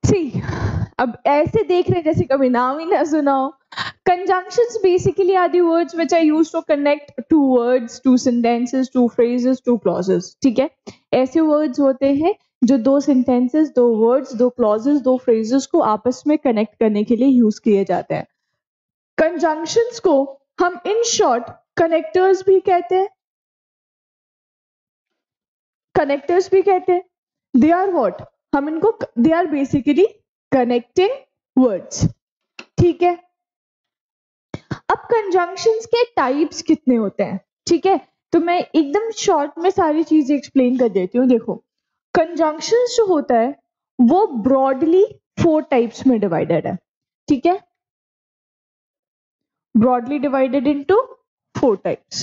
सी, अब ऐसे देख रहे जैसे कभी नाम ही ना सुना हो। Conjunctions basically are the words which are used to connect two words, two sentences, two phrases, two clauses. ठीक है, ऐसे words होते हैं जो दो sentences, दो words, दो clauses, दो phrases को आपस में connect करने के लिए use किए जाते हैं। Conjunctions को हम in short connectors भी कहते हैं, connectors भी कहते हैं। They are what? हम इनको they are basically connecting words। ठीक है, अब कंजंक्शंस के टाइप्स कितने होते हैं, ठीक है, तो मैं एकदम शॉर्ट में सारी चीजें एक्सप्लेन कर देती हूँ। देखो, कंजंक्शंस जो होता है वो ब्रॉडली 4 टाइप्स में डिवाइडेड है। ठीक है, ब्रॉडली डिवाइडेड इनटू 4 टाइप्स।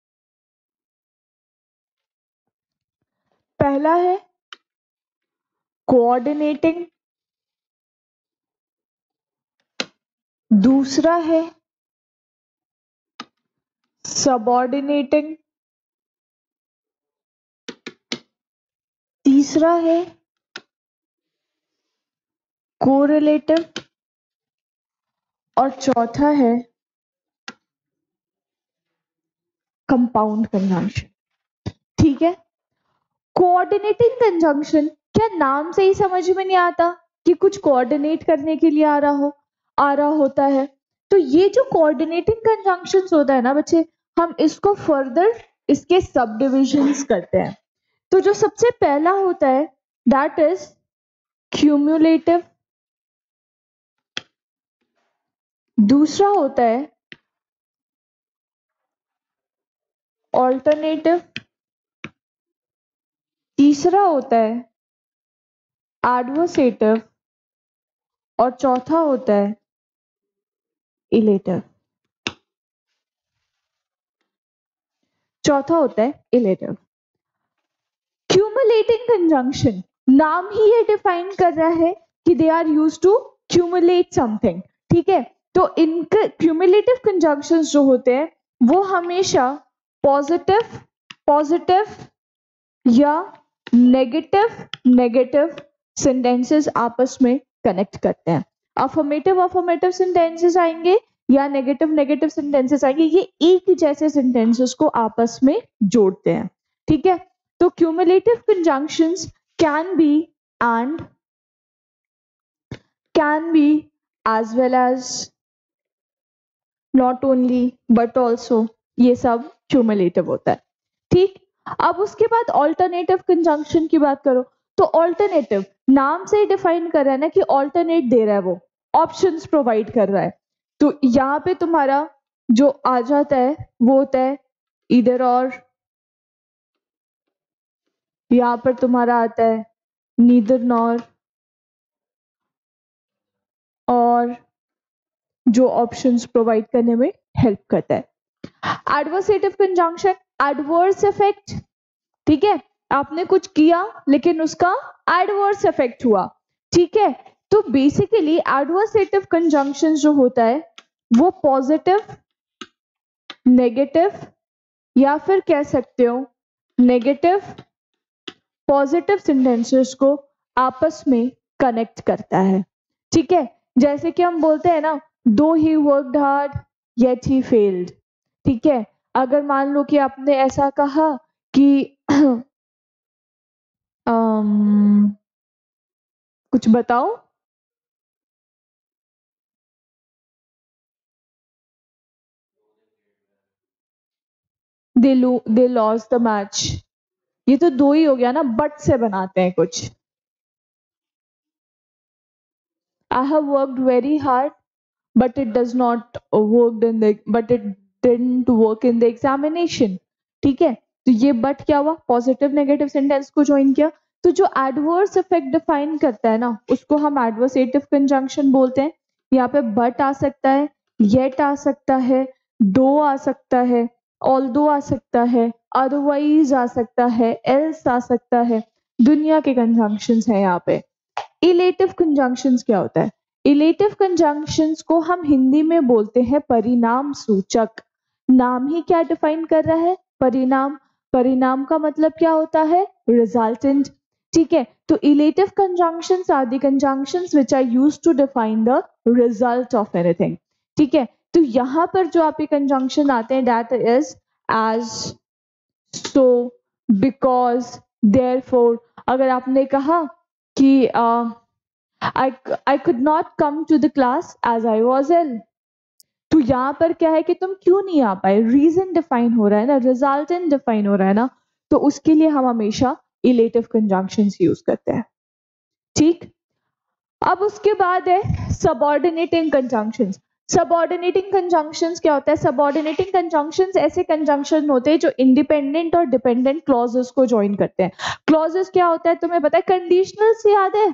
पहला है कोऑर्डिनेटिंग, दूसरा है सबऑर्डिनेटिंग, तीसरा है कोरिलेटिव और चौथा है कंपाउंड कंजंक्शन। ठीक है, कोऑर्डिनेटिंग कंजंक्शन, क्या नाम से ही समझ में नहीं आता कि कुछ कोऑर्डिनेट करने के लिए आ रहा होता है। तो ये जो कोऑर्डिनेटिंग कंजंक्शंस होता है ना बच्चे, हम इसको फर्दर इसके सब डिविजन्स करते हैं। तो जो सबसे पहला होता है दैट इज क्यूमुलेटिव, दूसरा होता है ऑल्टरनेटिव, तीसरा होता है एडवर्सेटिव और चौथा होता है इलेटिव। क्यूमुलेटिंग कंजंक्शन, नाम ही ये डिफाइन कर रहा है कि they are used to cumulate something. ठीक है, तो इनके क्यूमुलेटिव कंजंक्शंस जो होते हैं वो हमेशा पॉजिटिव या नेगेटिव सेंटेंसेस आपस में कनेक्ट करते हैं। अफर्मेटिव सेंटेंसेस आएंगे या नेगेटिव सेंटेंसेस आएंगे, ये एक जैसे सेंटेंसेस को आपस में जोड़ते हैं। ठीक है, तो cumulative conjunctions can be as well as not only but also, ये सब क्यूमुलेटिव होता है। ठीक, अब उसके बाद ऑल्टरनेटिव कंजंक्शन की बात करो तो ऑल्टरनेटिव नाम से ही डिफाइन कर रहा है ना कि ऑल्टरनेट दे रहा है, वो ऑप्शंस प्रोवाइड कर रहा है। तो यहाँ पे तुम्हारा जो आ जाता है वो होता है इधर, और यहाँ पर तुम्हारा आता है नीदर नॉर, और जो ऑप्शंस प्रोवाइड करने में हेल्प करता है। Adversative conjunction, adverse effect. ठीक है, आपने कुछ किया लेकिन उसका एडवर्स इफेक्ट हुआ। ठीक है, तो बेसिकली एडवर्सेटिव कंजंक्शन जो होता है वो पॉजिटिव, नेगेटिव या फिर कह सकते हो नेगेटिव पॉजिटिव सेंटेंसेस को आपस में कनेक्ट करता है। ठीक है, जैसे कि हम बोलते हैं ना, though he worked hard yet he failed. ठीक है, अगर मान लो कि आपने ऐसा कहा कि कुछ बताओ, दे लॉस्ट द मैच, ये तो दो ही हो गया ना, बट से बनाते हैं कुछ। I have worked very hard, but it didn't work in the examination. ठीक है, तो ये बट क्या हुआ, पॉजिटिव नेगेटिव सेंटेंस को ज्वाइन किया। तो जो एडवर्स इफेक्ट डिफाइन करता है ना, उसको हम एडवर्सेटिव कंजंक्शन बोलते हैं। यहाँ पे बट आ सकता है, येट आ सकता है, दो आ सकता है, ऑल्दो आ सकता है, अदरवाइज आ सकता है, एल्स आ सकता है, दुनिया के कंजंक्शंस हैं यहाँ पे। इलेटिव कंजंक्शंस क्या होता है, इलेटिव कंजंक्शंस को हम हिंदी में बोलते हैं परिणाम सूचक। नाम ही क्या डिफाइन कर रहा है, परिणाम। परिणाम का मतलब क्या होता है, रिजल्टेंट। ठीक है, तो illative conjunctions are the conjunctions which are used to define the result of anything. ठीक है, तो यहां पर जो आपके कंजंक्शन आते हैं that is as, so, because, therefore. अगर आपने कहा कि I could not come to the class as I was ill, तो यहाँ पर क्या है कि तुम क्यों नहीं आ पाए, रीजन डिफाइन हो रहा है ना, रिजल्टेंट डिफाइन हो रहा है ना, तो उसके लिए हम हमेशा इलेटिव कंजंक्शंस यूज करते हैं। ठीक, अब उसके बाद है सबऑर्डिनेटिंग कंजंक्शंस। सबऑर्डिनेटिंग कंजंक्शंस क्या होता है? सबऑर्डिनेटिंग कंजंक्शंस ऐसे कंजंक्शन होते हैं जो इंडिपेंडेंट और डिपेंडेंट क्लॉजेस को ज्वाइन करते हैं। क्लॉजेस क्या होता है तुम्हें पता है? कंडीशनल से याद है?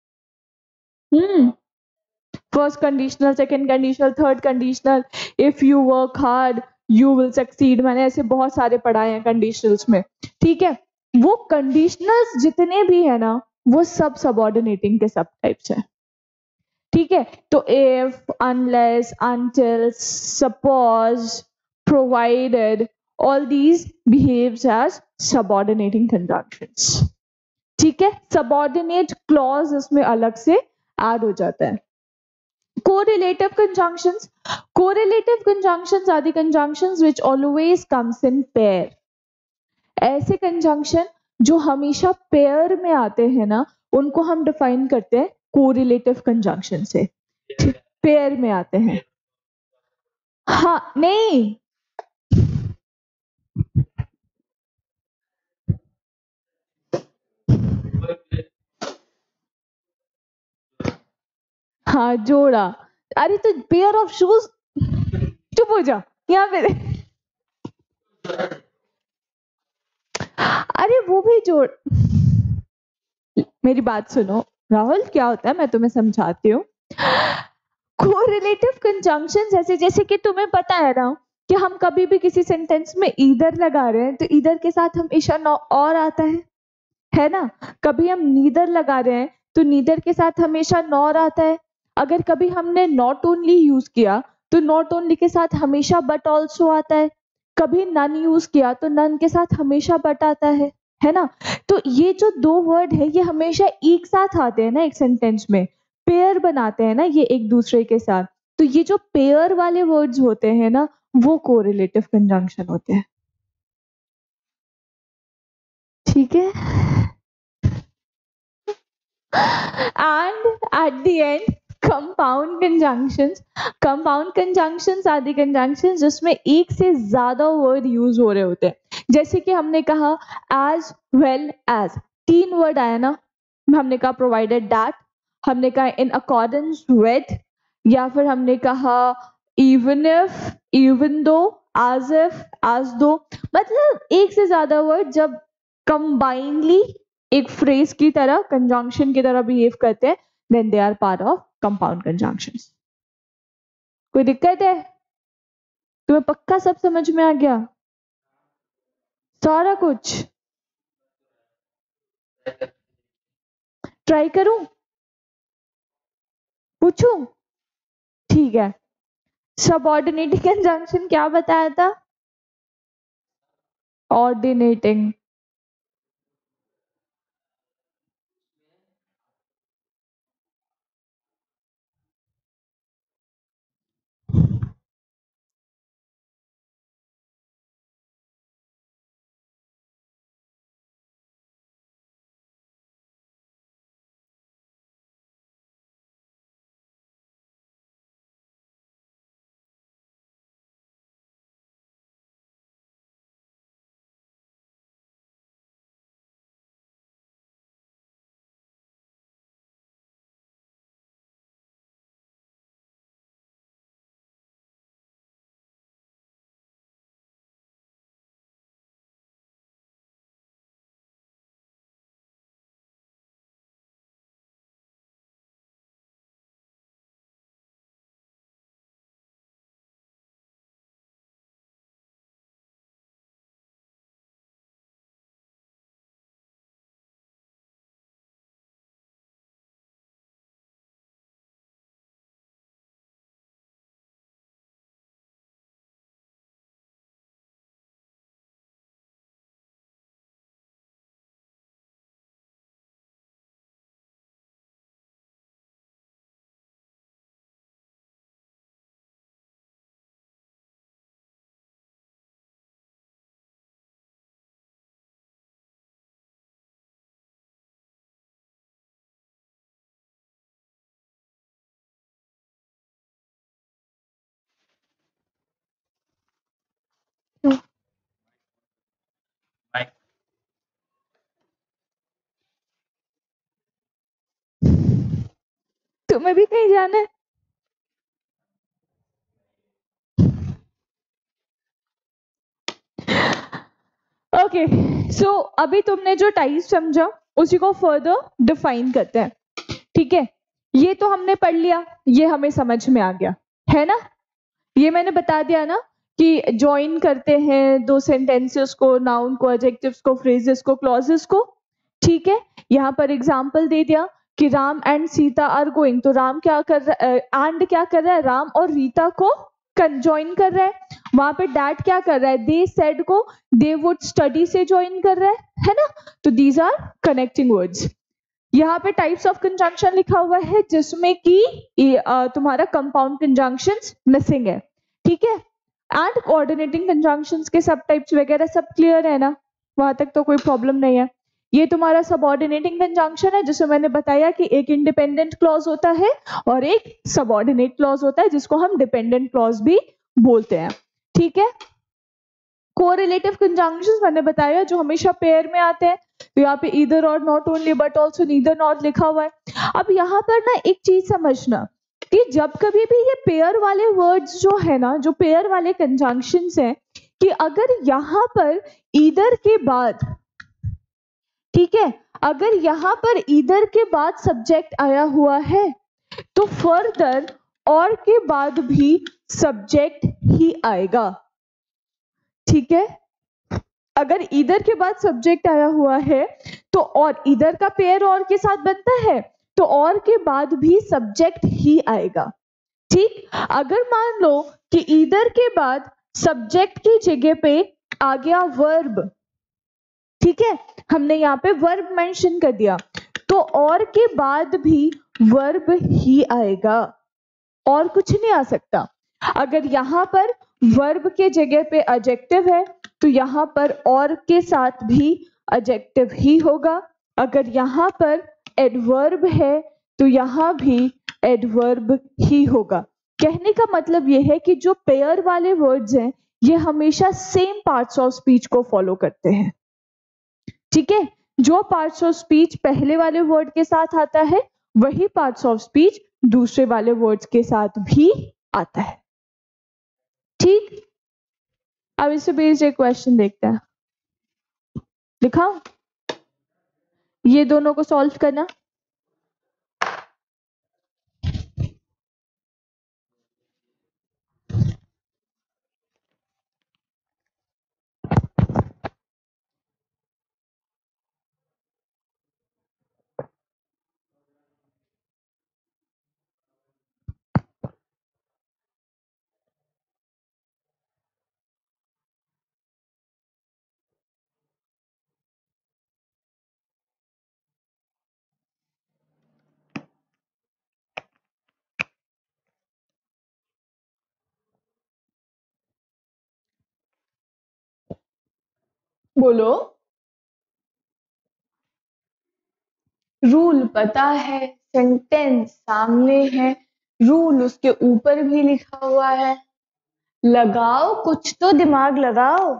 First conditional, second conditional, third conditional, if you work hard you will succeed. मैंने ऐसे बहुत सारे पढ़ाए हैं कंडीशनल्स में। ठीक है, वो कंडीशनल्स जितने भी है ना वो सब सबऑर्डिनेटिंग के सब टाइप्स हैं। ठीक है, तो if, unless, until, suppose, provided, all these behaves as subordinating conjunctions. ठीक है, सबऑर्डिनेट क्लॉज इसमें अलग से ऐड हो जाता है। Correlative conjunctions. Correlative conjunctions are the conjunctions which always comes in pair. ऐसे कंजंक्शन जो हमेशा पेयर में आते हैं ना उनको हम डिफाइन करते हैं कोरिलेटिव कंजंक्शन से। पेयर में आते हैं। हाँ, नहीं, हाँ जोड़ा। अरे तो पेयर ऑफ शूज, चुप हो जा यहाँ पे। अरे वो भी जोड़, मेरी बात सुनो राहुल, क्या होता है मैं तुम्हें समझाती हूँ। कोरिलेटिव कंजंक्शंस ऐसे, जैसे कि तुम्हें पता है ना कि हम कभी भी किसी सेंटेंस में ईदर लगा रहे हैं तो ईदर के साथ हमेशा नो और आता है ना। कभी हम नीदर लगा रहे हैं तो नीदर के साथ हमेशा नॉर आता है। अगर कभी हमने नॉट ओनली यूज किया तो नॉट ओनली के साथ हमेशा बट ऑल्सो आता है। कभी नन यूज किया तो नन के साथ हमेशा बट आता है ना। तो ये जो दो वर्ड है ये हमेशा एक साथ आते हैं ना एक सेंटेंस में, पेयर बनाते हैं ना ये एक दूसरे के साथ। तो ये जो पेयर वाले वर्ड्स होते हैं ना वो कोरिलेटिव कंजंक्शन होते हैं। ठीक है, and at the end compound conjunctions. Compound conjunctions are the conjunctions जिसमें एक से ज्यादा वर्ड यूज हो रहे होते हैं। जैसे कि हमने कहा as well as, तीन वर्ड आया ना, हमने कहा provided that, हमने कहा in accordance with, या फिर हमने कहा even if, even though, as if, as though। मतलब एक से ज्यादा वर्ड जब कंबाइनली एक फ्रेज की तरह कंजंक्शन की तरह बिहेव करते हैं then they are part of compound conjunctions. कोई दिक्कत है? तुम्हें पक्का सब समझ में आ गया सारा कुछ? ट्राई करूं, पूछूं? ठीक है, सबऑर्डिनेटिंग कंजंक्शन क्या बताया था? ऑर्डिनेटिंग। तुम्हें भी कहीं जाना है? ओके, सो अभी तुमने जो टाइप समझा उसी को फर्दर डिफाइन करते हैं। ठीक है, ये तो हमने पढ़ लिया, ये हमें समझ में आ गया है ना। ये मैंने बता दिया ना कि ज्वाइन करते हैं दो सेंटेंसेस को, नाउन को, एडजेक्टिव्स को, फ्रेजेस को, क्लॉजेस को। ठीक है, यहाँ पर एग्जांपल दे दिया कि Ram and Sita are going, तो राम क्या कर रहा है, एंड क्या कर रहा है, राम और रीता को ज्वाइन कर रहा है। वहां पे डैड क्या कर रहा है, दे सेड को दे वुड स्टडी से ज्वाइन कर रहा है ना। तो दीज आर कनेक्टिंग वर्ड्स। यहाँ पे टाइप्स ऑफ कंजंक्शन लिखा हुआ है जिसमें कि तुम्हारा कंपाउंड कंजंक्शंस मिसिंग है। ठीक है, एंड कोऑर्डिनेटिंग कंजंक्शंस के सब टाइप्स वगैरह सब क्लियर है ना, वहां तक तो कोई प्रॉब्लम नहीं है। ये तुम्हारा सबऑर्डिनेटिंग कंजंक्शन है जिसमें मैंने बताया कि एक इंडिपेंडेंट क्लॉज होता है और एक सबऑर्डिनेट क्लॉज होता है जिसको हम डिपेंडेंट क्लॉज भी बोलते हैं। ठीक है, कोरिलेटिव कंजंक्शंस मैंने बताया जो हमेशा पेयर में आते हैं, तो यहाँ पे either or, not only but also, neither not लिखा हुआ है। अब यहाँ पर ना एक चीज समझना कि जब कभी भी ये पेयर वाले वर्ड्स जो है ना, जो पेयर वाले कंजंक्शंस हैं, कि अगर यहाँ पर ईदर के बाद, ठीक है, अगर यहाँ पर ईदर के बाद सब्जेक्ट आया हुआ है तो फर्दर और के बाद भी सब्जेक्ट ही आएगा। ठीक है, अगर ईदर के बाद सब्जेक्ट आया हुआ है तो और ईदर का पेयर और के साथ बनता है तो और के बाद भी सब्जेक्ट ही आएगा। ठीक, अगर मान लो कि ईदर के बाद सब्जेक्ट की जगह पे आ गया वर्ब, ठीक है, हमने यहाँ पे वर्ब मेंशन कर दिया, तो और के बाद भी वर्ब ही आएगा और कुछ नहीं आ सकता। अगर यहाँ पर वर्ब के जगह पे एडजेक्टिव है तो यहाँ पर और के साथ भी एडजेक्टिव ही होगा। अगर यहाँ पर एडवर्ब है तो यहाँ भी एडवर्ब ही होगा। कहने का मतलब ये है कि जो पेयर वाले वर्ड्स हैं ये हमेशा सेम पार्ट्स ऑफ स्पीच को फॉलो करते हैं। ठीक है, जो पार्ट्स ऑफ स्पीच पहले वाले वर्ड के साथ आता है वही पार्ट्स ऑफ स्पीच दूसरे वाले वर्ड्स के साथ भी आता है। ठीक, अब इससे बेस्ड एक क्वेश्चन देखते हैं, दिखाओ, ये दोनों को सॉल्व करना। बोलो। रूल पता है, सेंटेंस सामने है, रूल उसके ऊपर भी लिखा हुआ है, लगाओ कुछ तो दिमाग लगाओ।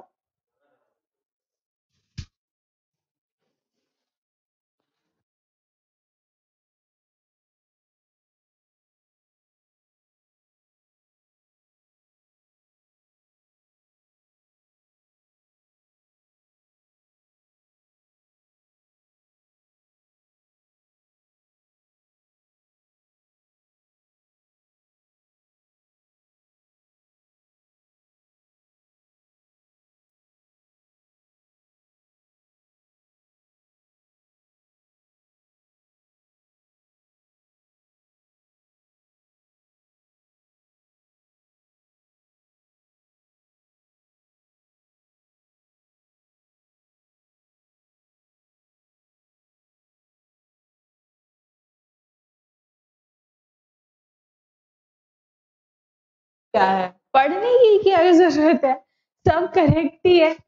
क्या है, पढ़ने की क्या जरूरत है, सब करेक्ट ही है।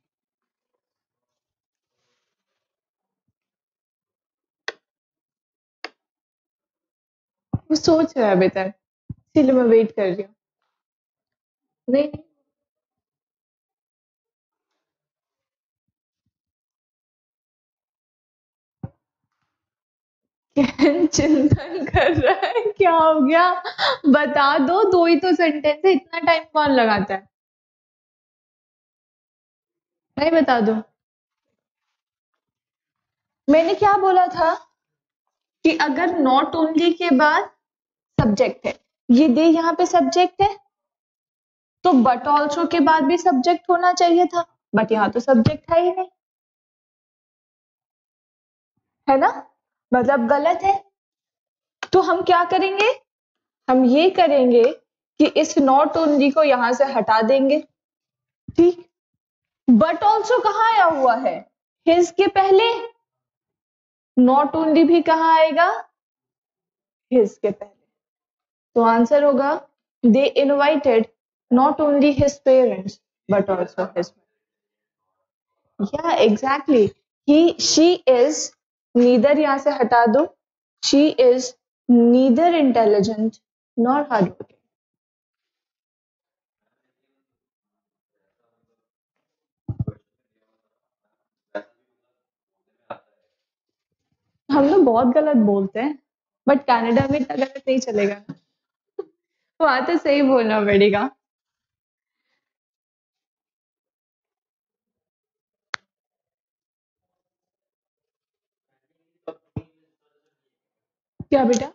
वो सोच रहा है अभी तक, इसलिए मैं वेट कर रही हूँ। नहीं, चिंतन कर रहा है, क्या हो गया? बता दो, दो ही तो सेंटेंस है, इतना टाइम कौन लगाता है? नहीं, बता दो। मैंने क्या बोला था कि अगर नॉट ओनली के बाद सब्जेक्ट है, ये दे यहाँ पे सब्जेक्ट है, तो बट ऑल्सो के बाद भी सब्जेक्ट होना चाहिए था, बट यहाँ तो सब्जेक्ट है ही नहीं, है ना? मतलब गलत है। तो हम क्या करेंगे? हम ये करेंगे कि इस नॉट ओनली को यहां से हटा देंगे, ठीक। बट ऑल्सो कहाँ आया हुआ है? हिज के पहले। नॉट ओनली भी कहाँ आएगा? हिज के पहले। तो आंसर होगा they invited not only his parents but also his. या exactly. He she is neither, यहां से हटा दो, she is neither intelligent nor hard working. हम लोग बहुत गलत बोलते हैं, बट कनाडा में इतना गलत नहीं चलेगा, वहां तो सही बोलना पड़ेगा। क्या बेटा?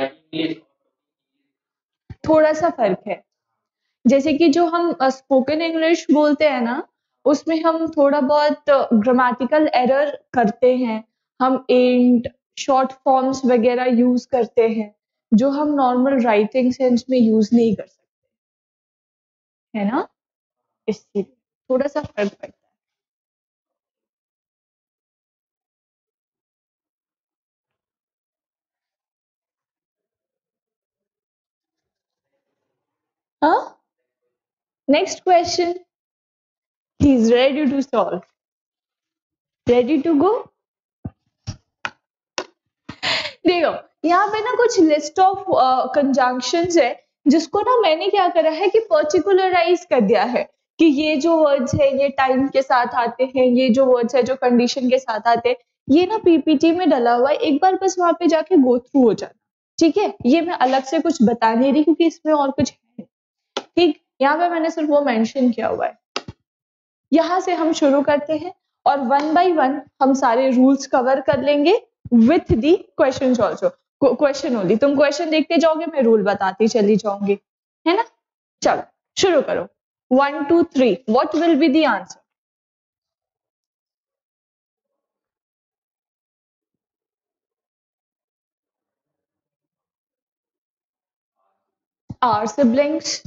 थोड़ा सा फर्क है। जैसे कि जो हम स्पोकन इंग्लिश बोलते हैं ना, उसमें हम थोड़ा बहुत ग्रामेटिकल एरर करते हैं, हम एंड शॉर्ट फॉर्म्स वगैरह यूज करते हैं, जो हम नॉर्मल राइटिंग सेंस में यूज नहीं कर सकते, है ना? इसलिए थोड़ा सा फर्क पड़ता है। हाँ, next question. He is ready to solve, ready to go. देखो, यहाँ पे ना कुछ लिस्ट ऑफ कंजंक्शंस है, जिसको ना मैंने क्या करा है कि पर्टिकुलराइज कर दिया है कि ये जो वर्ड्स है ये टाइम के साथ आते हैं, ये जो वर्ड्स है जो कंडीशन के साथ आते हैं, ये ना पीपीटी में डला हुआ है, एक बार बस वहां पे जाके गो थ्रू हो जाना, ठीक है? ये मैं अलग से कुछ बता नहीं रही क्योंकि इसमें और कुछ है, ठीक। यहाँ पे मैंने सिर्फ वो मेंशन किया हुआ है। यहाँ से हम शुरू करते हैं और वन बाय वन हम सारे रूल्स कवर कर लेंगे with the question also. Question only, तुम क्वेश्चन देखते जाओगे, मैं रूल बताती चली जाऊंगी, है ना? चलो शुरू करो। 1 2 3, what will be the answer? Our siblings.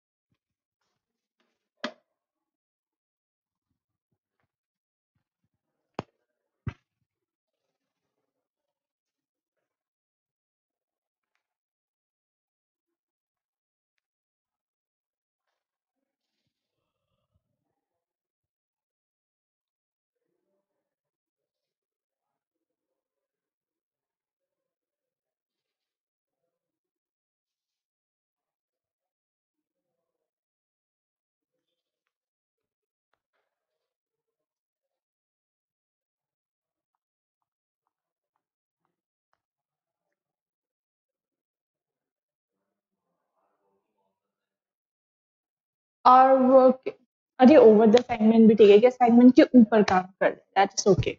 और वर्क, अरे ओवर द असाइनमेंट भी ठीक है कि असाइनमेंट के ऊपर काम कर, दैट्स ओके।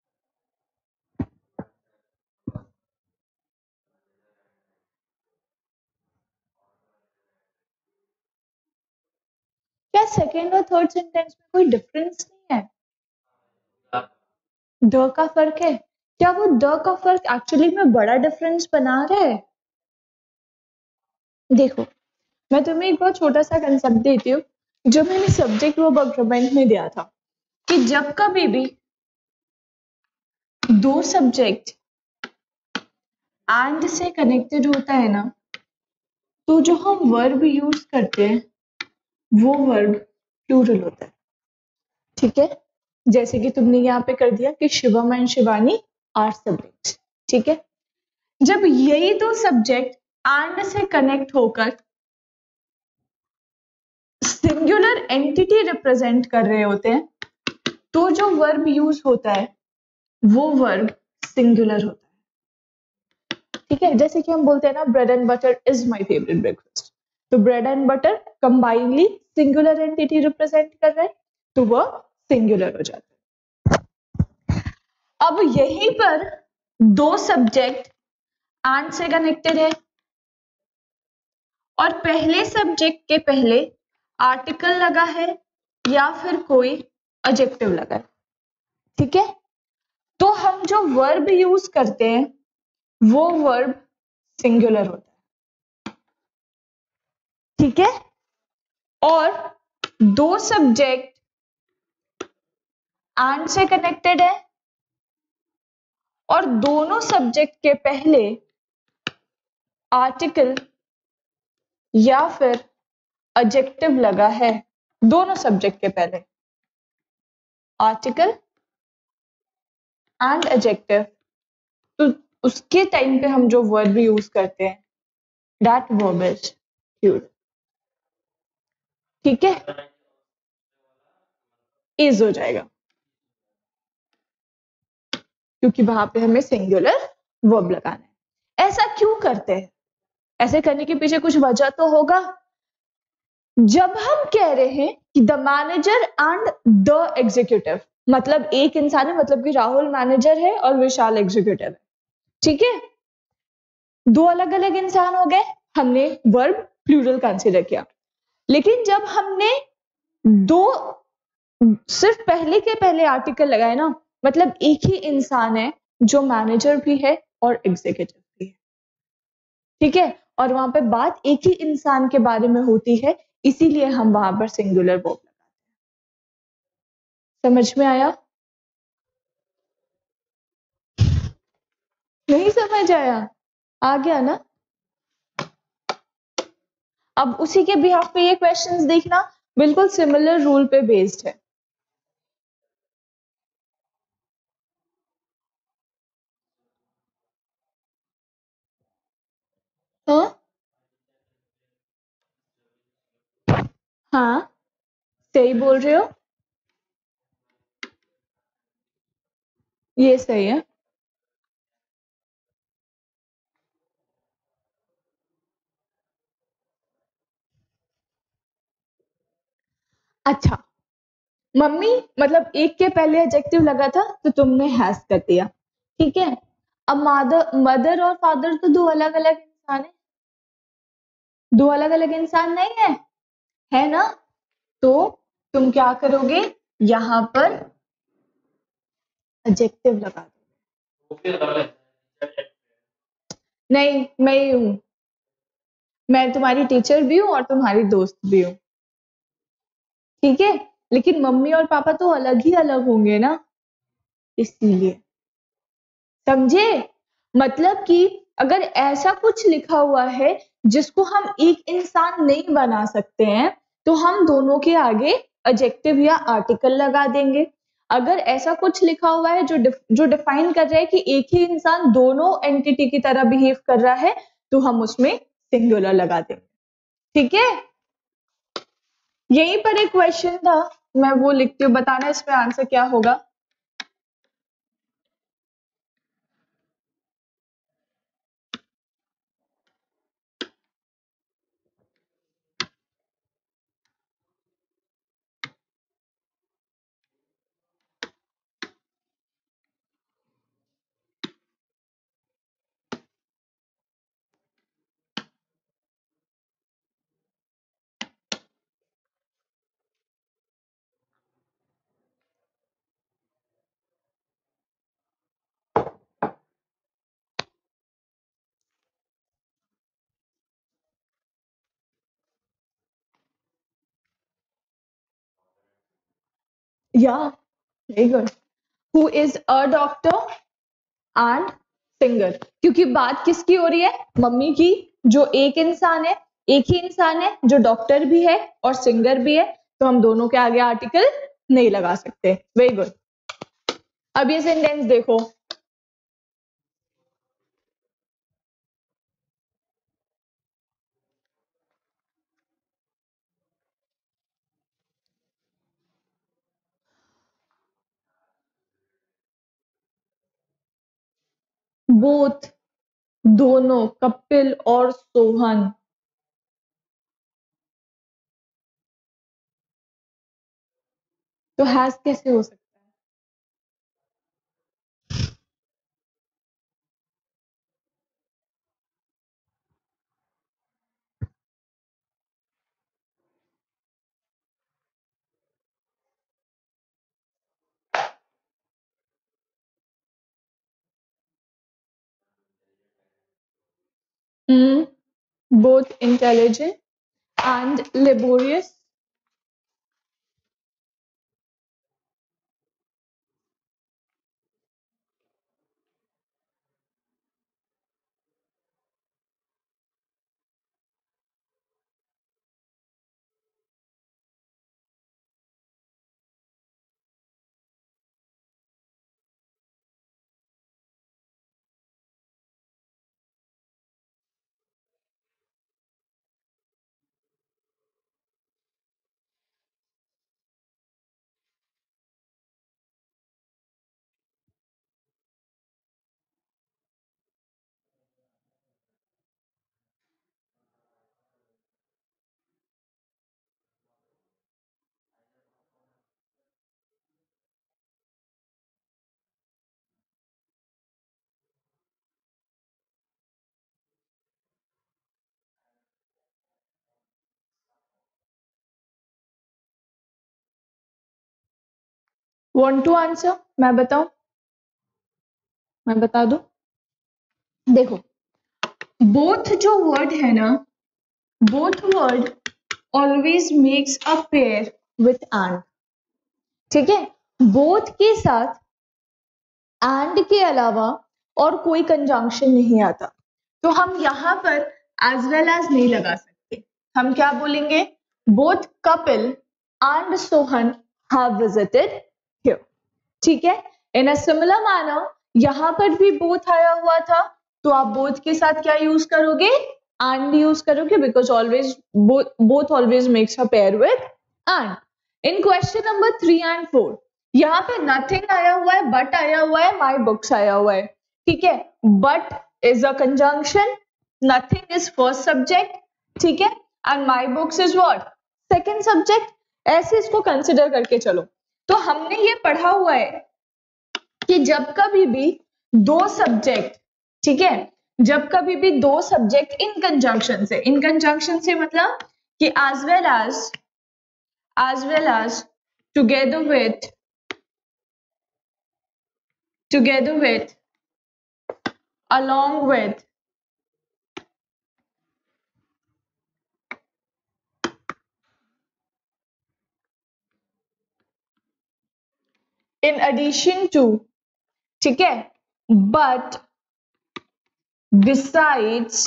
क्या सेकेंड और थर्ड सेंटेंस में कोई डिफरेंस नहीं है? द का फर्क है? क्या वो द का फर्क एक्चुअली में बड़ा डिफरेंस बना रहा है? देखो, मैं तुम्हें एक बहुत छोटा सा कंसेप्ट देती हूँ, जो मैंने सब्जेक्ट वो वर्कमेंट में दिया था, कि जब कभी भी दो सब्जेक्ट एंड से कनेक्टेड होता है ना, तो जो हम वर्ब यूज करते हैं वो वर्ब प्लूरल होता है, ठीक है? जैसे कि तुमने यहाँ पे कर दिया कि Shivam and Shivani are subjects, ठीक है? जब यही दो सब्जेक्ट एंड से कनेक्ट होकर सिंगुलर एंटिटी रिप्रेजेंट कर रहे होते हैं, तो जो वर्ब यूज होता है वो वर्ब सिंगुलर होता है, ठीक है, जैसे कि हम बोलते हैं ना bread and butter is my favourite breakfast, तो bread and butter combinely singular entity represent कर रहे हैं, तो वह सिंगुलर हो जाता है। अब यहीं पर दो सब्जेक्ट एंड से कनेक्टेड है और पहले सब्जेक्ट के पहले आर्टिकल लगा है या फिर कोई एडजेक्टिव लगा है, ठीक है। तो हम जो वर्ब यूज करते हैं वो वर्ब सिंगुलर होता है, ठीक है। और दो सब्जेक्ट एंड से कनेक्टेड है और दोनों सब्जेक्ट के पहले आर्टिकल या फिर एडजेक्टिव लगा है, दोनों सब्जेक्ट के पहले आर्टिकल एंड एडजेक्टिव, तो उसके टाइम पे हम जो वर्ब यूज करते हैं दैट वर्ब इज क्यूड, ठीक है, इज हो जाएगा क्योंकि वहां पे हमें सिंगुलर वर्ब लगाना है। ऐसा क्यों करते हैं? ऐसे करने के पीछे कुछ वजह तो होगा। जब हम कह रहे हैं कि the manager and the executive, मतलब एक इंसान है, मतलब कि राहुल मैनेजर है और विशाल एग्जीक्यूटिव है, ठीक है, दो अलग अलग इंसान हो गए, हमने वर्ब प्लूरल कंसीडर किया। लेकिन जब हमने दो सिर्फ पहले के पहले आर्टिकल लगाए ना, मतलब एक ही इंसान है जो मैनेजर भी है और एग्जीक्यूटिव भी है, ठीक है, और वहां पे बात एक ही इंसान के बारे में होती है, इसीलिए हम वहां पर सिंगुलर वर्ब लगाते हैं। समझ में आया? नहीं समझ आया? आ गया ना? अब उसी के बिहाफ पे ये क्वेश्चंस देखना, बिल्कुल सिमिलर रूल पे बेस्ड है। हाँ हाँ, सही बोल रहे हो, ये सही है। अच्छा, मम्मी मतलब एक के पहले एडजेक्टिव लगा था तो तुमने हैज कर दिया, ठीक है। अब मदर मदर और फादर तो दो अलग अलग इंसान है, दो अलग अलग इंसान नहीं है, है ना? तो तुम क्या करोगे, यहां पर एडजेक्टिव लगा दो। नहीं, मैं ही हूं, मैं तुम्हारी टीचर भी हूँ और तुम्हारी दोस्त भी हूँ, ठीक है। लेकिन मम्मी और पापा तो अलग ही अलग होंगे ना, इसलिए, समझे? मतलब कि अगर ऐसा कुछ लिखा हुआ है जिसको हम एक इंसान नहीं बना सकते हैं, तो हम दोनों के आगे एडजेक्टिव या आर्टिकल लगा देंगे। अगर ऐसा कुछ लिखा हुआ है जो डिफाइन कर रहा है कि एक ही इंसान दोनों एंटिटी की तरह बिहेव कर रहा है, तो हम उसमें सिंगुलर लगा देंगे, ठीक है। यहीं पर एक क्वेश्चन था, मैं वो लिखती हूँ, बताना इसमें आंसर क्या होगा। या very good, who is a doctor and singer, क्योंकि बात किसकी हो रही है, मम्मी की, जो एक इंसान है, एक ही इंसान है जो डॉक्टर भी है और सिंगर भी है, तो हम दोनों के आगे आर्टिकल नहीं लगा सकते। Very good. अब ये सेंटेंस देखो, बोथ दोनों कपिल और सोहन। तो हैज कैसे हो सकता है? Both intelligent and laborious. Want to answer? मैं बताऊं? मैं बता दूं? देखो, both जो word है ना, both word always makes a pair with and. ठीक है, both के साथ and के अलावा और कोई कंजंक्शन नहीं आता, तो हम यहां पर as well as नहीं लगा सकते। हम क्या बोलेंगे? both Kapil and Sohan have visited here। ठीक है, इन अ सिमिलर मैनर यहां पर भी बोथ आया हुआ था, तो आप बोथ के साथ क्या यूज करोगे? एंड यूज करोगे, because always both always makes a pair with and. In question number 3 and 4 यहाँ पे नथिंग आया हुआ है, बट आया हुआ है, माई बुक्स आया हुआ है। ठीक है, but is a conjunction, nothing is first subject, ठीक है, and my books is what? Second subject. ऐसे इसको कंसिडर करके चलो। तो हमने ये पढ़ा हुआ है कि जब कभी भी दो सब्जेक्ट, ठीक है, जब कभी भी दो सब्जेक्ट इन कंजंक्शन से मतलब कि as well as together with along with in addition to, ठीक है, but besides,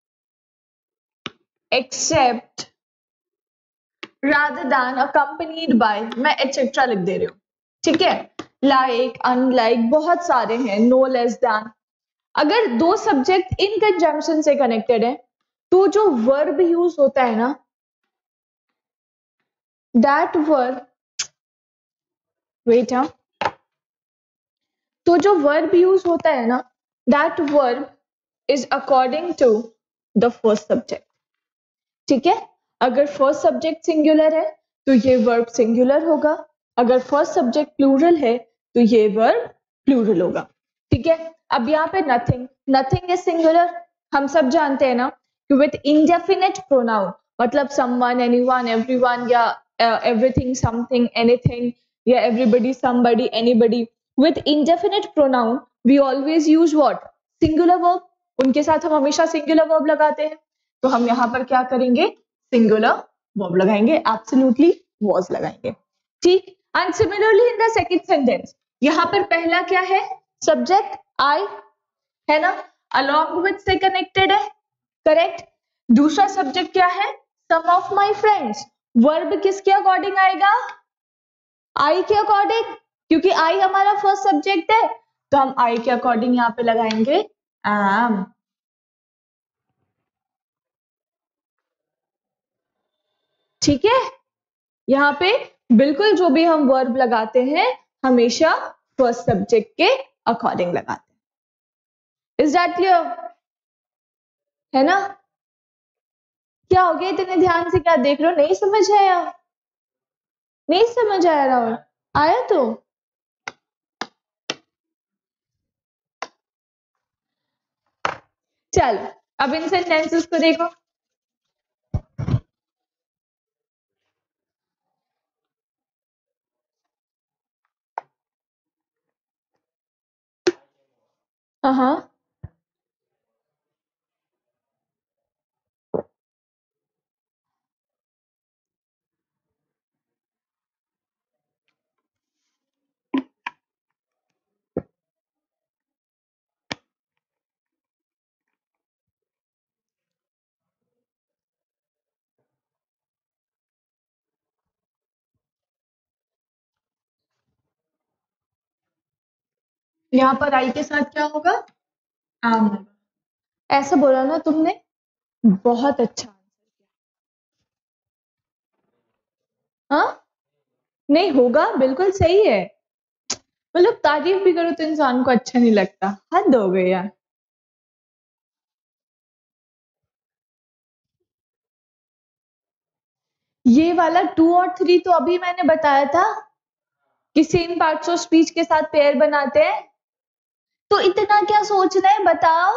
except, rather than, accompanied by, मैं etc लिख दे रही हूँ। ठीक है, like, unlike, बहुत सारे हैं, no less than। अगर दो सब्जेक्ट इन कंजंक्शन से कनेक्टेड है तो जो वर्ब यूज होता है ना, दैट वर्ब, वेट, तो जो वर्ब यूज होता है ना, that verb is according to the first subject. ठीक है, अगर फर्स्ट सब्जेक्ट सिंगुलर है तो ये वर्ब सिंगुलर होगा, अगर फर्स्ट सब्जेक्ट प्लूरल है तो ये वर्ब प्लूरल होगा। ठीक है, अब यहाँ पे नथिंग इज सिंगुलर, हम सब जानते हैं ना कि विथ इंडेफिनिट प्रोनाउन, मतलब समवन, एनीवन, एवरीवन, या एवरीथिंग, समथिंग, एनीथिंग, या everybody, somebody, anybody, with indefinite pronoun we always use what? Singular verb. उनके साथ हम हमेशा सिंगुलर वर्ब लगाते हैं, तो हम यहाँ पर क्या करेंगे? सिंगुलर वर्ब लगाएंगे, एब्सोल्युटली वाज लगाएंगे। ठीक, and similarly in the second sentence, यहाँ पर पहला क्या है? सब्जेक्ट आई है ना, along with से कनेक्टेड है, करेक्ट। दूसरा सब्जेक्ट क्या है? Some of my friends. Verb किसके अकॉर्डिंग आएगा? आई के अकॉर्डिंग, क्योंकि आई हमारा फर्स्ट सब्जेक्ट है, तो हम आई के अकॉर्डिंग यहाँ पे लगाएंगे एम। ठीक है, यहाँ पे बिल्कुल जो भी हम वर्ब लगाते हैं हमेशा फर्स्ट सब्जेक्ट के अकॉर्डिंग लगाते हैं। Is that clear? है ना? क्या हो गया इतने ध्यान से, क्या देख रहे हो? नहीं समझ आया? नहीं समझ आया राहुल? आया तो चल, अब इन सेंटेंसेस को देखो। हाँ, यहाँ पर आई के साथ क्या होगा? आम होगा। ऐसा बोला ना तुमने, बहुत अच्छा आंसर किया। हाँ, नहीं होगा, बिल्कुल सही है। मतलब तारीफ भी करो तो इंसान को अच्छा नहीं लगता, हद हो गई यार। ये वाला 2 और 3 तो अभी मैंने बताया था कि सेम पार्ट्स ऑफ स्पीच के साथ पेयर बनाते हैं। तो इतना क्या सोच रहे हैं, बताओ।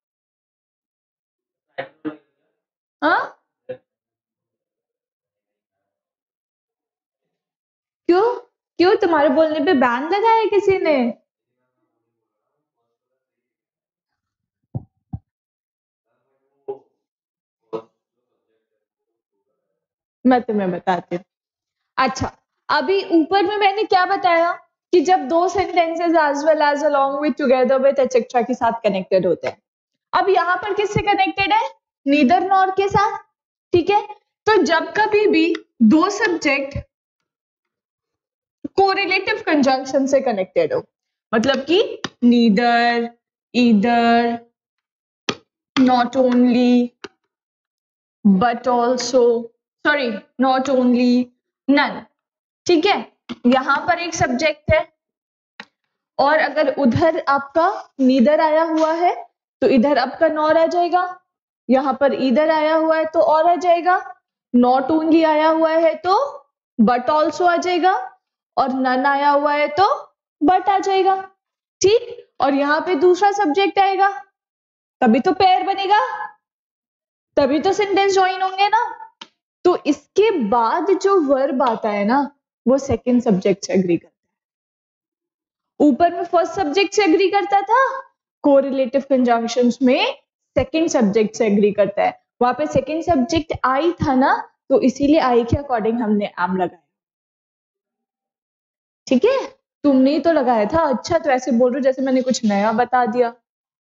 हाँ, क्यों? क्यों तुम्हारे बोलने पे बैन लगाया है किसी ने? मैं तुम्हें बताती हूँ। अच्छा, अभी ऊपर में मैंने क्या बताया कि जब दो sentences as well as along with together with etcetera के साथ कनेक्टेड होते हैं। अब यहाँ पर किससे कनेक्टेड है? नीदर नॉर के साथ। ठीक है, तो जब कभी भी दो सब्जेक्ट कोरिलेटिव कंजंक्शन से कनेक्टेड हो, मतलब कि neither, either, not only, but also, sorry, not only, none. ठीक है, यहां पर एक सब्जेक्ट है और अगर उधर आपका नीदर आया हुआ है तो इधर आपका नॉर आ जाएगा। यहाँ पर इधर आया हुआ है तो और आ जाएगा। नॉट ओनली आया हुआ है तो बट ऑल्सो आ जाएगा, और नन आया हुआ है तो बट आ जाएगा। ठीक, और यहाँ पे दूसरा सब्जेक्ट आएगा, तभी तो पेयर बनेगा, तभी तो सेंटेंस ज्वाइन होंगे ना। तो इसके बाद जो वर्ब आता है ना, वो सेकंड सब्जेक्ट से एग्री करता है। ऊपर में फर्स्ट सब्जेक्ट से एग्री करता था, कोरिलेटिव कंजंक्शंस में सेकंड सब्जेक्ट से एग्री करता है। वहां पे सेकंड सब्जेक्ट आई था ना, तो इसीलिए आई के अकॉर्डिंग हमने एम लगाया। ठीक है, तुमने ही तो लगाया था। अच्छा, तो ऐसे बोल रहे हो जैसे मैंने कुछ नया बता दिया।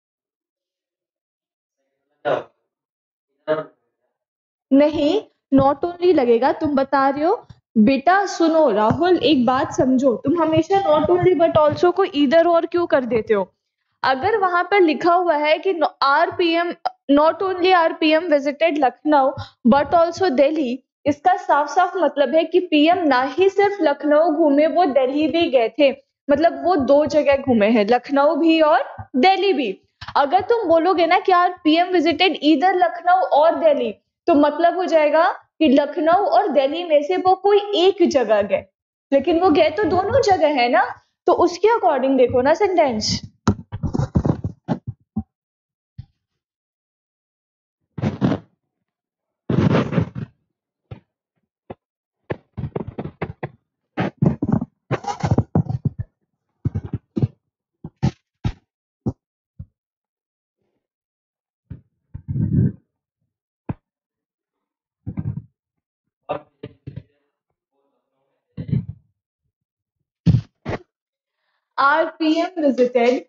नहीं, नॉट ओनली लगेगा, तुम बता रहे हो। बेटा सुनो राहुल, एक बात समझो, तुम हमेशा नॉट ओनली बट ऑल्सो को इधर और क्यों कर देते हो? अगर वहां पर लिखा हुआ है कि RPM, not only RPM visited Lucknow but also Delhi, इसका साफ साफ मतलब है कि पीएम ना ही सिर्फ लखनऊ घूमे, वो दिल्ली भी गए थे। मतलब वो दो जगह घूमे हैं, लखनऊ भी और दिल्ली भी। अगर तुम बोलोगे ना कि यार पीएम विजिटेड इधर लखनऊ और दिल्ली, तो मतलब हो जाएगा कि लखनऊ और दिल्ली में से वो कोई एक जगह गए, लेकिन वो गए तो दोनों जगह है ना। तो उसके अकॉर्डिंग देखो ना सेंटेंस। आरपीएम विजिटेड,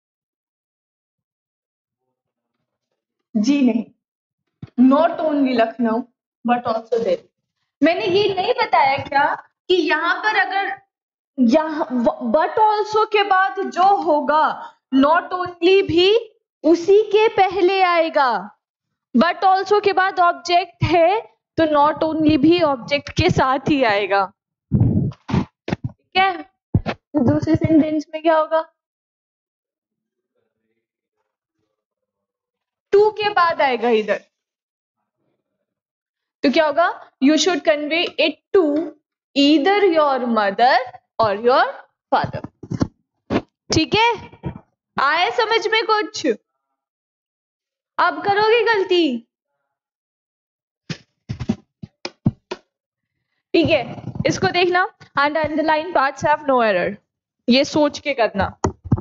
जी नहीं, not only Lucknow but also Delhi. मैंने ये नहीं बताया क्या कि यहाँ पर अगर यहाँ बट ऑल्सो के बाद जो होगा, नॉट ओनली भी उसी के पहले आएगा। बट ऑल्सो के बाद ऑब्जेक्ट है तो नॉट ओनली भी ऑब्जेक्ट के साथ ही आएगा। ठीक है, तो दूसरे सेंटेंस में क्या होगा? टू के बाद आएगा इधर, तो क्या होगा, you should convey it to either your mother or your father. ठीक है, आए समझ में कुछ? अब करोगे गलती? ठीक है, इसको देखना, and underline parts have no error, ये सोच के करना।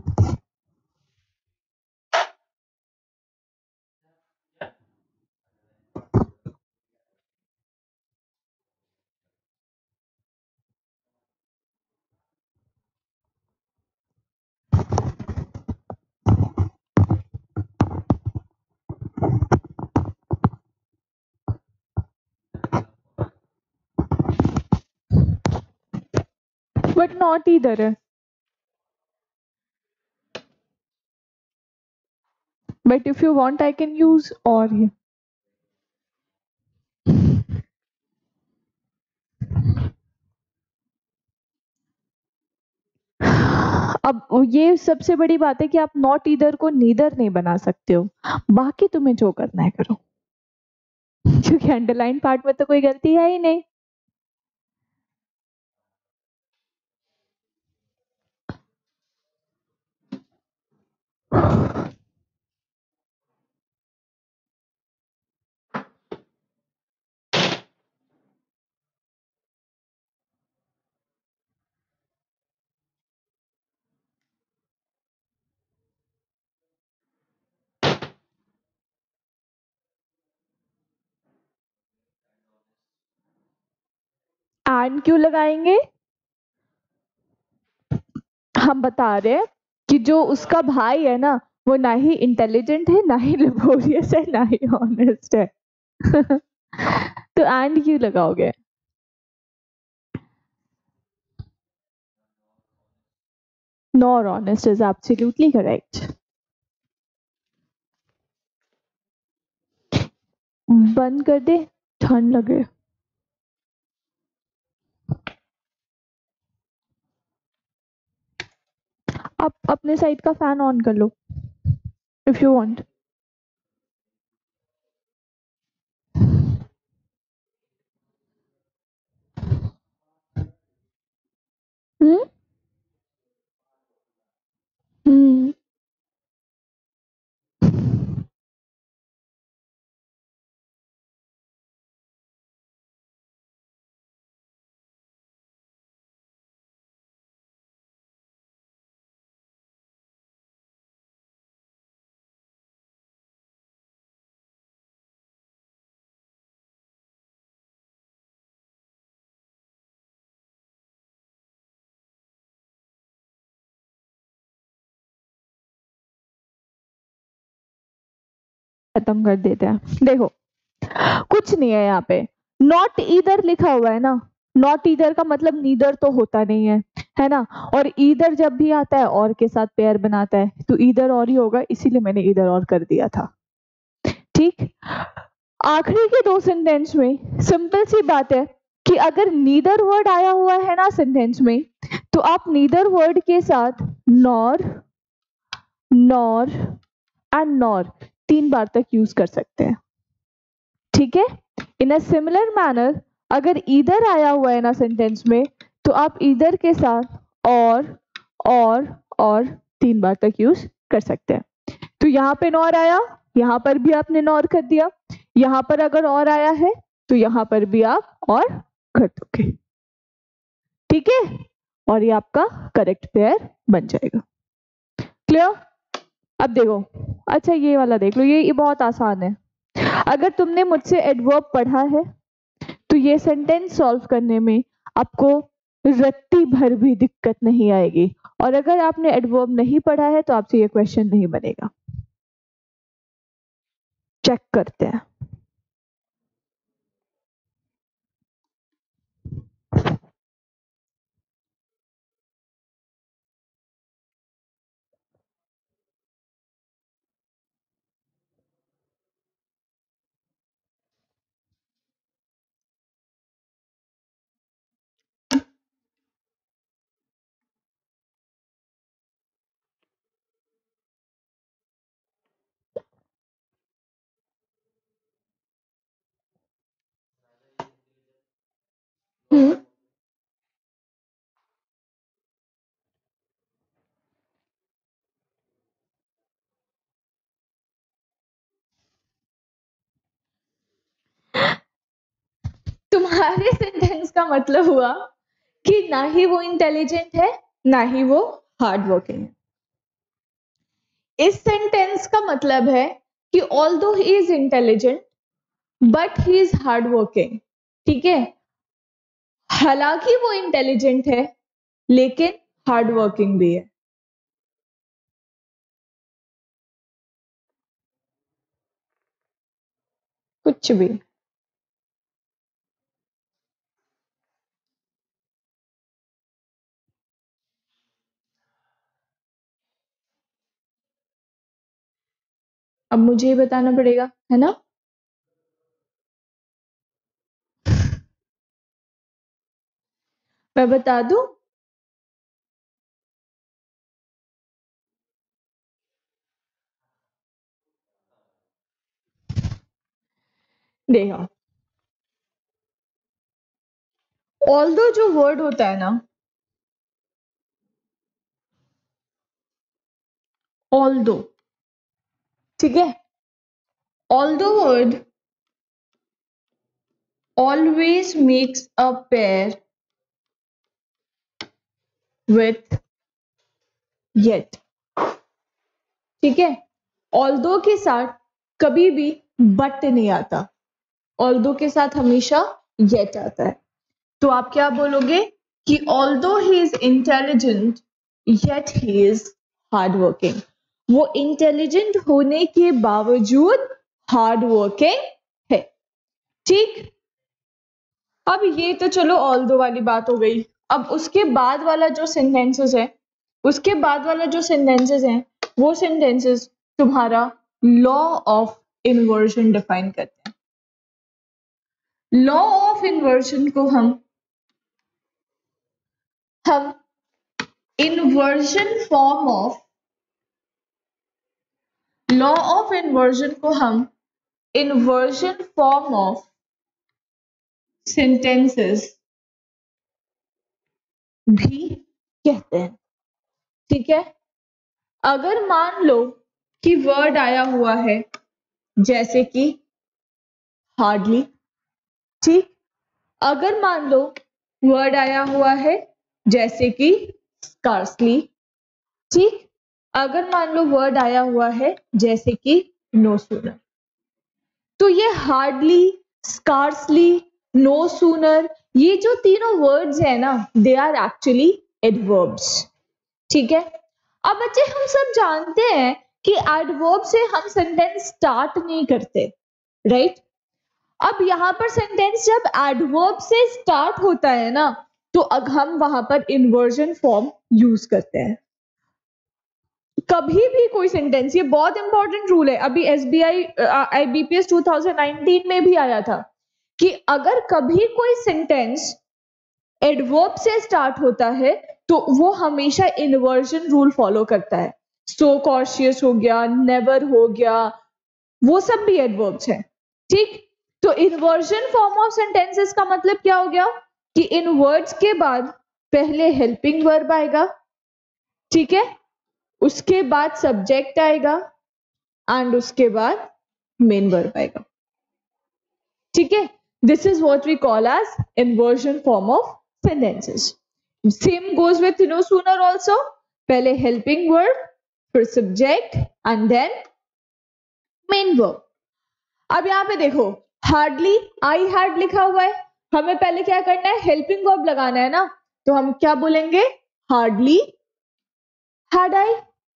बट नॉट इधर है, but if you want I can use or ये। अब ये सबसे बड़ी बात है कि आप नॉट ईदर को नीदर नहीं बना सकते हो, बाकी तुम्हें जो करना है करो, क्योंकि अंडरलाइन पार्ट में तो कोई गलती है ही नहीं। एंड क्यों लगाएंगे? हम बता रहे हैं कि जो उसका भाई है ना, वो ना ही इंटेलिजेंट है, ना ही लेबोरियस है, ना ही ऑनेस्ट है। तो एंड क्यों लगाओगे? Nor honest is absolutely correct. बंद कर दे, ठंड लगे। आप अपने साइड का फैन ऑन कर लो if you want. Hmm hmm खत्म कर देते हैं। देखो, कुछ नहीं है यहाँ पे, नॉट ईदर लिखा हुआ है ना, नॉट ईदर का मतलब नीदर तो होता नहीं है ना, और ईदर जब भी आता है और के साथ पेयर बनाता है, तो ईदर और ही होगा, इसीलिए मैंने ईदर और कर दिया था। ठीक, आखिरी के दो सेंटेंस में सिंपल सी बात है कि अगर नीदर वर्ड आया हुआ है ना सेंटेंस में, तो आप नीदर वर्ड के साथ नॉर, नॉर एंड नॉर तीन बार तक यूज कर सकते हैं। ठीक है, इन अ सिमिलर मैनर अगर ईदर आया हुआ है ना सेंटेंस में, तो आप ईदर के साथ और और तीन बार तक यूज कर सकते हैं। तो यहाँ पे नॉर आया, यहाँ पर भी आपने नॉर कर दिया, यहाँ पर अगर और आया है तो यहाँ पर भी आप और कर दोगे। ठीक है, और ये आपका करेक्ट पेयर बन जाएगा। क्लियर? अब देखो, अच्छा ये वाला देख लो, ये बहुत आसान है। अगर तुमने मुझसे एडवर्ब पढ़ा है तो ये सेंटेंस सॉल्व करने में आपको रत्ती भर भी दिक्कत नहीं आएगी, और अगर आपने एडवर्ब नहीं पढ़ा है तो आपसे ये क्वेश्चन नहीं बनेगा। चेक करते हैं। हम्म, तुम्हारे सेंटेंस का मतलब हुआ कि ना ही वो इंटेलिजेंट है ना ही वो हार्ड वर्किंग है। इस सेंटेंस का मतलब है कि although he is intelligent but he is hard working. ठीक है, हालांकि वो इंटेलिजेंट है लेकिन हार्ड वर्किंग भी है। कुछ भी। अब मुझे ही बताना पड़ेगा, है ना? मैं बता दूं? देखो, ऑल्दो जो वर्ड होता है ना, ऑल्दो, ठीक है, although word always makes a pair with yet। ठीक है, ऑल्दो के साथ कभी भी बट नहीं आता, ऑल्दो के साथ हमेशा येट आता है। तो आप क्या बोलोगे कि although he is intelligent yet he is hard working. वो इंटेलिजेंट होने के बावजूद हार्ड वर्किंग है। ठीक, अब ये तो चलो ऑल्दो वाली बात हो गई। अब उसके बाद वाला जो सेंटेंसेस है, उसके बाद वाला जो सेंटेंसेस है, वो सेंटेंसेस तुम्हारा लॉ ऑफ इन्वर्जन डिफाइन करते हैं। लॉ ऑफ इन्वर्जन को हम inversion form of law of inversion को हम इन्वर्जन फॉर्म ऑफ सेंटेंसेस भी कहते हैं। ठीक है, अगर मान लो कि वर्ड आया हुआ है जैसे कि हार्डली, ठीक, अगर मान लो वर्ड आया हुआ है जैसे कि स्कार्सली, ठीक, अगर मान लो वर्ड आया हुआ है जैसे कि नो सूनर, तो ये हार्डली, स्कार्सली, नो सूनर, ये जो तीनों वर्ड्स है ना, दे आर एक्चुअली एडवर्ब्स। ठीक है, अब बच्चे हम सब जानते हैं कि एडवर्ब से हम सेंटेंस स्टार्ट नहीं करते, राइट? अब यहां पर सेंटेंस जब एडवर्ब से स्टार्ट होता है ना, तो अब हम वहां पर इन्वर्जन फॉर्म यूज करते हैं। कभी भी कोई सेंटेंस, ये बहुत इंपॉर्टेंट रूल है, अभी एसबीआई आईबीपीएस 2019 में भी आया था कि अगर कभी कोई सेंटेंस एडवर्ब से स्टार्ट होता है तो वो हमेशा इन्वर्जन रूल फॉलो करता है। सो कॉशियस हो गया, नेवर हो गया, वो सब भी एडवर्ब्स हैं। ठीक, तो इन्वर्जन फॉर्म ऑफ सेंटेंसेस का मतलब क्या हो गया कि इन वर्ड्स के बाद पहले हेल्पिंग वर्ब आएगा, ठीक है, उसके बाद सब्जेक्ट आएगा एंड उसके बाद मेन वर्ब आएगा। ठीक है, this is what we call as inversion form of sentences. Same goes with no sooner also. पहले helping verb, फिर subject and then main verb. अब यहाँ पे देखो, hardly, I had लिखा हुआ है, हमें पहले क्या करना है, helping verb लगाना है ना, तो हम क्या बोलेंगे, hardly had I।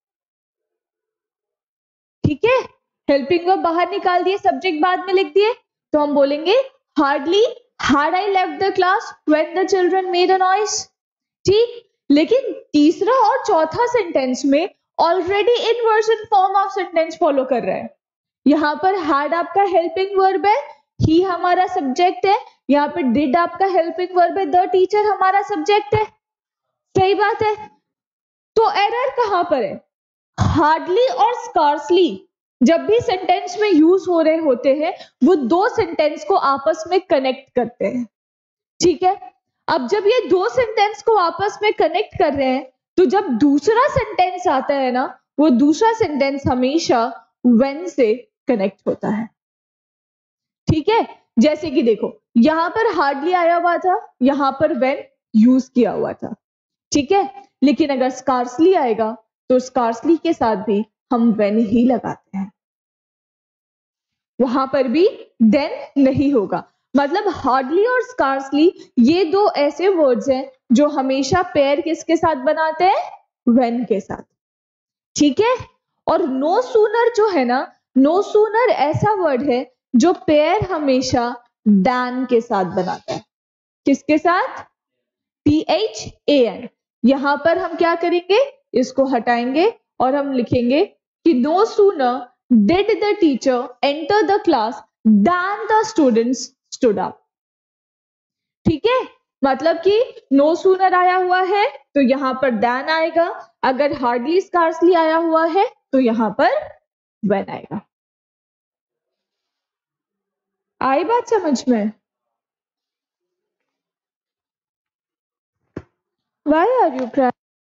ठीक है, helping verb बाहर निकाल दिए, subject बाद में लिख दिए, तो हम बोलेंगे hardly had I left the class when the children made a noise। ठीक, लेकिन तीसरा और चौथा सेंटेंस में already inversion form of sentence follow कर रहा है। यहां पर हैड आपका हेल्पिंग वर्ब है, ही हमारा सब्जेक्ट है, यहाँ पे डिड आपका हेल्पिंग वर्ब है, द टीचर हमारा सब्जेक्ट है। सही बात है, तो एरर कहां पर है, हार्डली और स्कार्सली जब भी सेंटेंस में यूज हो रहे होते हैं वो दो सेंटेंस को आपस में कनेक्ट करते हैं। ठीक है, अब जब ये दो सेंटेंस को आपस में कनेक्ट कर रहे हैं, तो जब दूसरा सेंटेंस आता है ना, वो दूसरा सेंटेंस हमेशा when से कनेक्ट होता है। ठीक है, जैसे कि देखो यहां पर हार्डली आया हुआ था, यहां पर when यूज किया हुआ था। ठीक है, लेकिन अगर स्कार्सली आएगा तो स्कार्सली के साथ भी हम when ही लगाते हैं, वहां पर भी देन नहीं होगा। मतलब हार्डली और स्कार्सली ये दो ऐसे वर्ड्स हैं जो हमेशा पेयर किसके साथ बनाते हैं, व्हेन के साथ। ठीक है, और नो सूनर जो है ना, नो सूनर ऐसा वर्ड है जो पेयर हमेशा दैन के साथ बनाता है। किसके साथ, THAN। यहां पर हम क्या करेंगे, इसको हटाएंगे और हम लिखेंगे कि no sooner did the teacher enter the class than the students stood up. ठीक है, मतलब कि नो सूनर आया हुआ है तो यहां पर दैन आएगा, अगर हार्डली स्कार्सली आया हुआ है तो यहां पर व्हेन आएगा। आई बात समझ में? Why are you crying?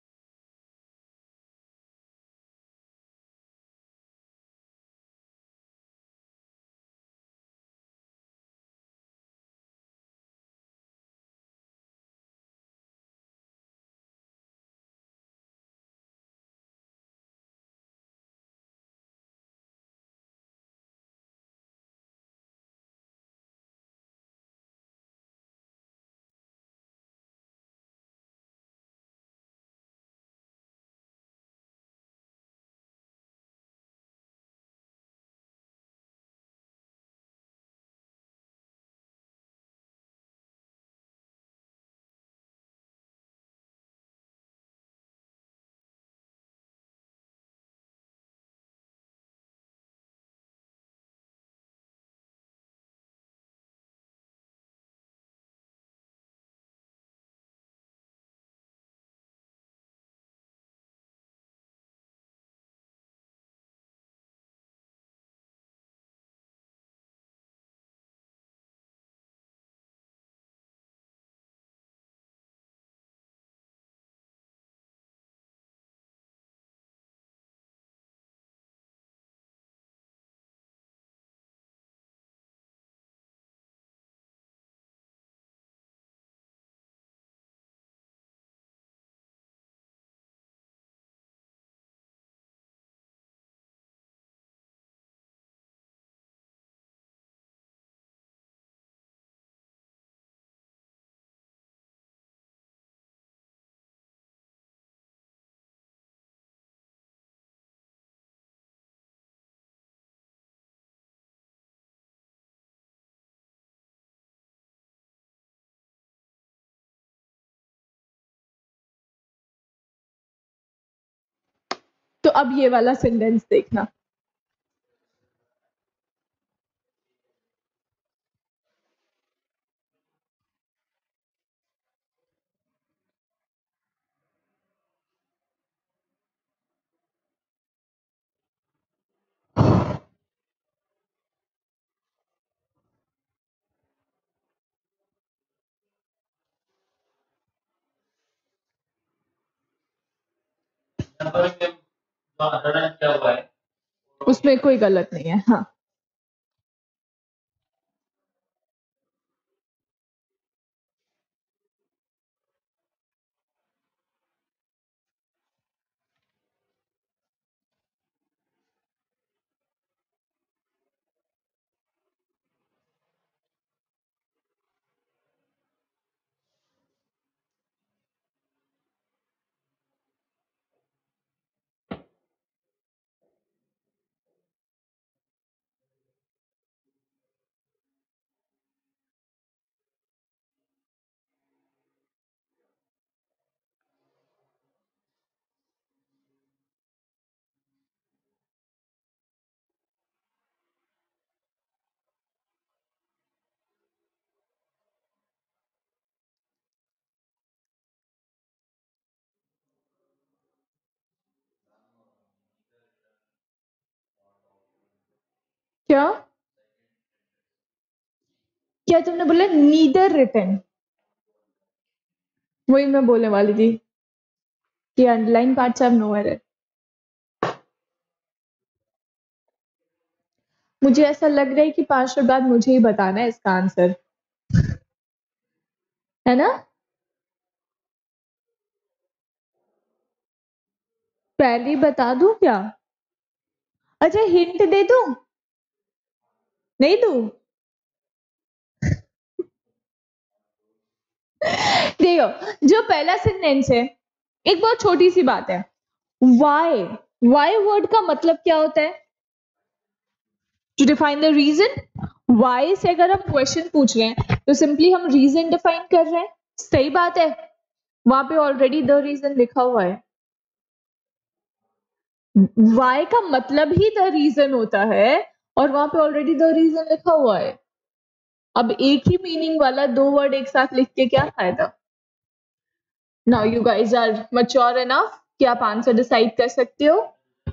तो अब ये वाला सेंटेंस देखना, उसमें कोई गलत नहीं है। हाँ, क्या क्या तुमने बोला नीदर रिटन? वही मैं बोलने वाली थी कि underline parts have no error. मुझे ऐसा लग रहा है कि 5 मिनट बाद मुझे ही बताना है इसका आंसर, है ना? पहले ही बता दूं क्या? अच्छा हिंट दे दूं? नहीं दूं? देखो जो पहला सेंटेंस है, एक बहुत छोटी सी बात है, वाई। वाई वर्ड का मतलब क्या होता है? To define the reason. Why से अगर हम क्वेश्चन पूछ रहे हैं तो सिंपली हम रीजन डिफाइन कर रहे हैं, सही बात है। वहां पे ऑलरेडी द रीजन लिखा हुआ है। वाई का मतलब ही द रीजन होता है और वहां पे ऑलरेडी द रीजन लिखा हुआ है। अब एक ही मीनिंग वाला दो वर्ड एक साथ लिख के क्या फायदा? Now you guys are mature enough कि आप आंसर डिसाइड कर सकते हो।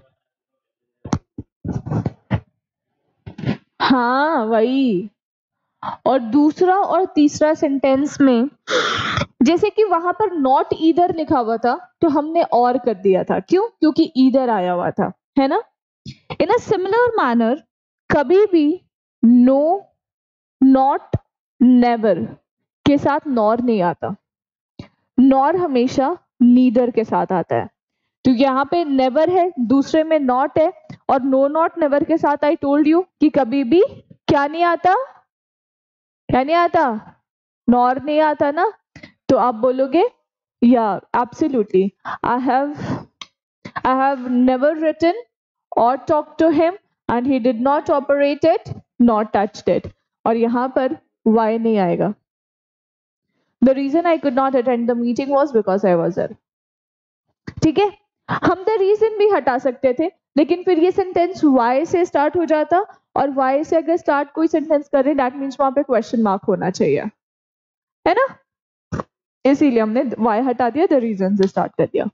हाँ वही। और दूसरा और तीसरा सेंटेंस में जैसे कि वहां पर नॉट ईदर लिखा हुआ था तो हमने और कर दिया था, क्यों? क्योंकि ईदर आया हुआ था, है ना? इन अ सिमिलर मैनर कभी भी नो, नॉट, नेवर के साथ नॉर नहीं आता। नॉर हमेशा नीदर के साथ आता है। तो यहाँ पे नेवर है, दूसरे में नॉट है, और नो नॉट नेवर के साथ आई टोल्ड यू कि कभी भी क्या नहीं आता? क्या नहीं आता? नॉर नहीं आता ना। तो आप बोलोगे या absolutely I have never written or talked to him and he did not operate it nor touched it, और यहां पर why नहीं आएगा। The reason I could not attend the meeting was because I was there। ठीक है, हम the reason भी हटा सकते थे, लेकिन फिर ये सेंटेंस वाई से स्टार्ट हो जाता, और वाई से अगर स्टार्ट कोई सेंटेंस करें दैट मीन्स वहां पे क्वेश्चन मार्क होना चाहिए, है ना? इसीलिए हमने वाई हटा दिया, द रीजन से स्टार्ट कर दिया।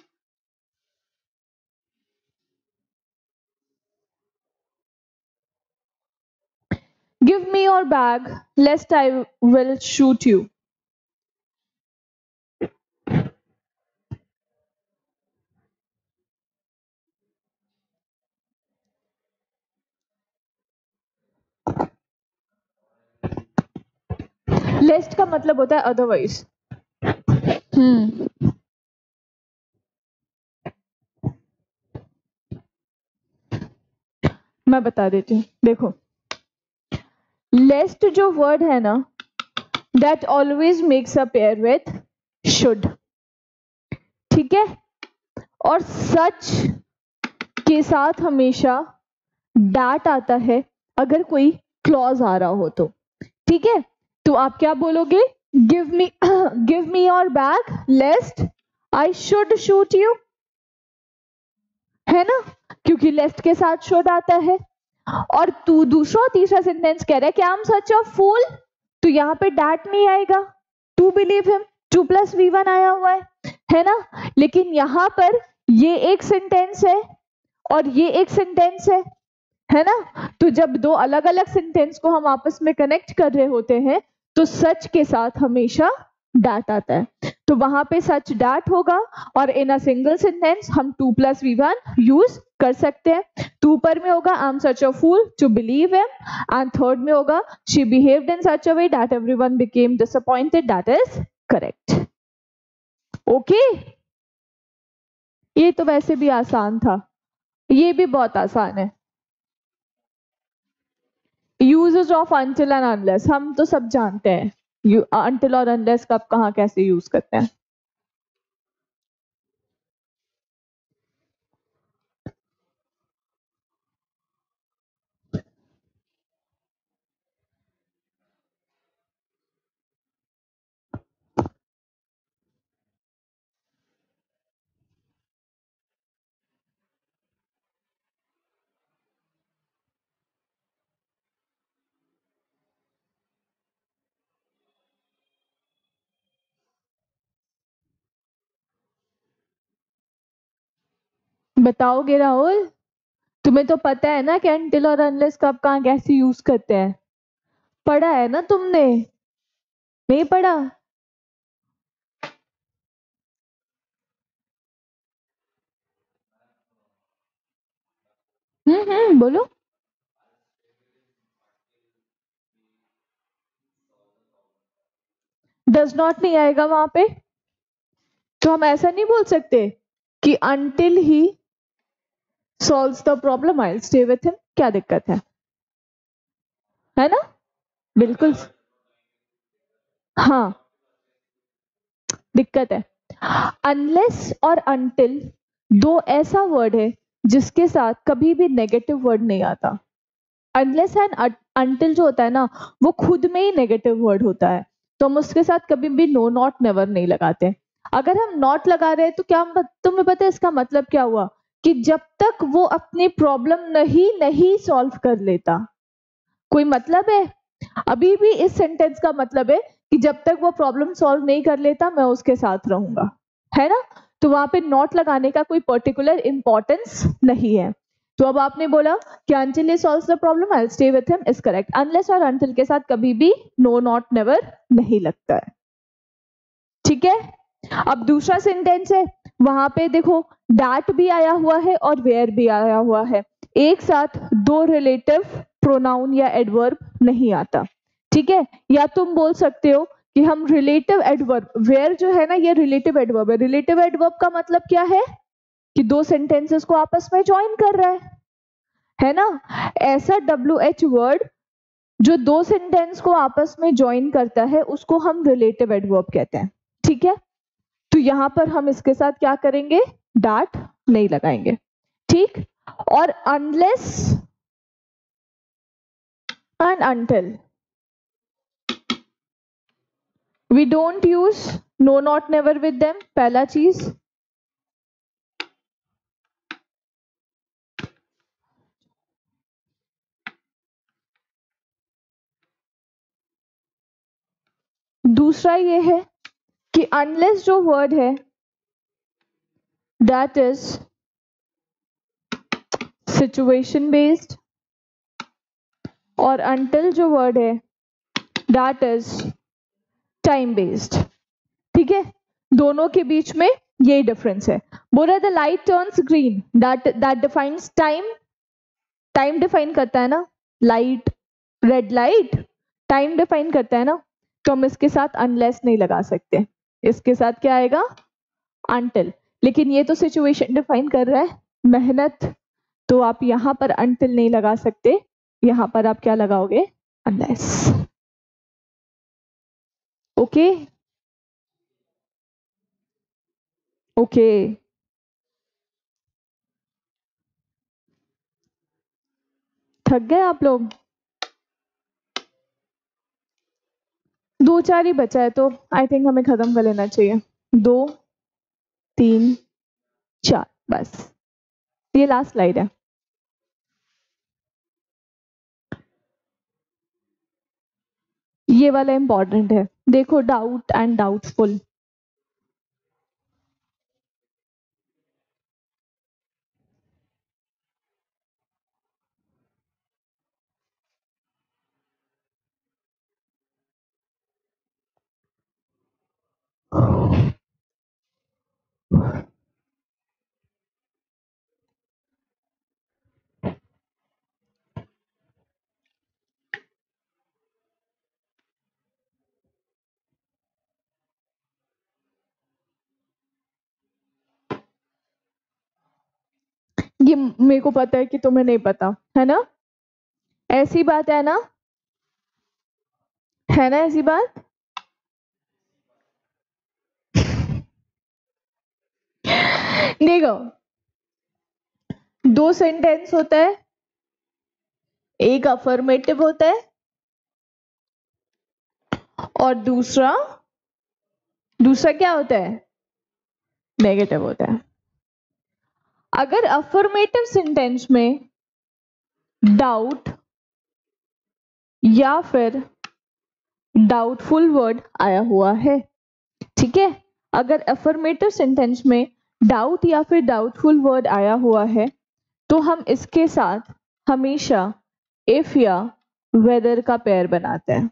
Give me your bag lest I will shoot you. Lest का मतलब होता है अदरवाइज। मैं बता देती हूँ, देखो लेस्ट जो वर्ड है ना, that always makes a pair with should, ठीक है? और सच के साथ हमेशा डैट आता है अगर कोई क्लॉज आ रहा हो तो, ठीक है? तो आप क्या बोलोगे? Give me your bag lest I should shoot you, है ना? क्योंकि लेस्ट के साथ शुड आता है। और तू दूसरा तीसरा सेंटेंस कह रहा है कि आई एम सच अ फूल, तो यहाँ पे डैट नहीं आएगा, टू बिलीव हिम, 2+V1 आया हुआ है ना? लेकिन यहाँ पर ये एक सेंटेंस है और ये एक सेंटेंस है ना? तो जब दो अलग अलग सेंटेंस को हम आपस में कनेक्ट कर रहे होते हैं तो सच के साथ हमेशा डैट आता है, तो वहां पे सच डैट होगा, और इन अ सिंगल सेंटेंस हम 2+V1 यूज कर सकते हैं। तो ऊपर में होगा I am such a fool to believe him, and third में होगा she behaved in such a way that everyone became disappointed, that is correct. Okay, ये तो वैसे भी आसान था, ये भी बहुत आसान है। Uses of until and unless हम तो सब जानते हैं, अनटिल और अनलेस कब कहाँ कैसे यूज करते हैं। बताओगे राहुल? तुम्हें तो पता है ना कि अनटिल और अनलेस कब कहाँ कैसे यूज करते हैं, पढ़ा है ना तुमने? नहीं पढ़ा? बोलो। डज नॉट नहीं आएगा वहां पे, तो हम ऐसा नहीं बोल सकते कि until he solves the problem I stay with him. क्या दिक्कत है ना? बिल्कुल। हाँ, दिक्कत है। अनलेस और अनटिल दो ऐसा वर्ड है जिसके साथ कभी भी नेगेटिव वर्ड नहीं आता। अनलेस एंड अनटिल जो होता है ना, वो खुद में ही नेगेटिव वर्ड होता है, तो हम उसके साथ कभी भी नो नॉट नेवर नहीं लगाते। अगर हम नॉट लगा रहे हैं तो क्या तुम्हें पता है इसका मतलब क्या हुआ? कि जब तक वो अपनी प्रॉब्लम नहीं नहीं सॉल्व कर लेता। कोई मतलब है? अभी भी इस सेंटेंस का मतलब है कि जब तक वो प्रॉब्लम सॉल्व नहीं कर लेता मैं उसके साथ रहूंगा, है ना? तो वहां पे नॉट लगाने का कोई पर्टिकुलर इंपॉर्टेंस नहीं है। तो अब आपने बोला कि until he solves the problem I will stay with him is correct. Unless और अंटिल के साथ कभी भी नो नॉट नेवर नहीं लगता है। ठीक है, अब दूसरा सेंटेंस है, वहां पे देखो दैट भी आया हुआ है और वेयर भी आया हुआ है। एक साथ दो रिलेटिव प्रोनाउन या एडवर्ब नहीं आता। ठीक है, या तुम बोल सकते हो कि हम रिलेटिव एडवर्ब, वेयर जो है ना ये रिलेटिव एडवर्ब है। रिलेटिव एडवर्ब का मतलब क्या है? कि दो सेंटेंसेस को आपस में ज्वाइन कर रहा है ना? ऐसा WH वर्ड जो दो सेंटेंस को आपस में ज्वाइन करता है उसको हम रिलेटिव एडवर्ब कहते हैं। ठीक है, तो यहां पर हम इसके साथ क्या करेंगे? डाट नहीं लगाएंगे। ठीक, और unless and until we don't use no not never with them. पहला चीज। दूसरा ये है कि अनलेस जो वर्ड है दैट इज सिचुएशन बेस्ड, और अनटिल जो वर्ड है दैट इज टाइम बेस्ड। ठीक है, दोनों के बीच में यही डिफरेंस है। बोला the light turns green, that defines time. Time define करता है ना, light, red light time define करता है ना। तो हम इसके साथ अनलेस नहीं लगा सकते, इसके साथ क्या आएगा? अनटिल। लेकिन ये तो सिचुएशन डिफाइन कर रहा है, मेहनत, तो आप यहां पर अनटिल नहीं लगा सकते, यहां पर आप क्या लगाओगे? अनलेस। Okay okay. थक गए आप लोग? दो चार ही बचा है तो आई थिंक हमें खत्म कर लेना चाहिए। दो, तीन, चार, बस ये लास्ट स्लाइड है। ये वाला इंपॉर्टेंट है, देखो डाउट एंड डाउटफुल। ये मेरे को पता है कि तुम्हें नहीं पता, है ना? ऐसी बात है ना, है ना ऐसी बात? देखो, दो सेंटेंस होता है, एक अफर्मेटिव होता है और दूसरा दूसरा क्या होता है? नेगेटिव होता है। अगर अफर्मेटिव सेंटेंस में डाउट या फिर डाउटफुल वर्ड आया हुआ है, ठीक है, अगर अफर्मेटिव सेंटेंस में डाउट या फिर डाउटफुल वर्ड आया हुआ है तो हम इसके साथ हमेशा इफ या वेदर का पेयर बनाते हैं।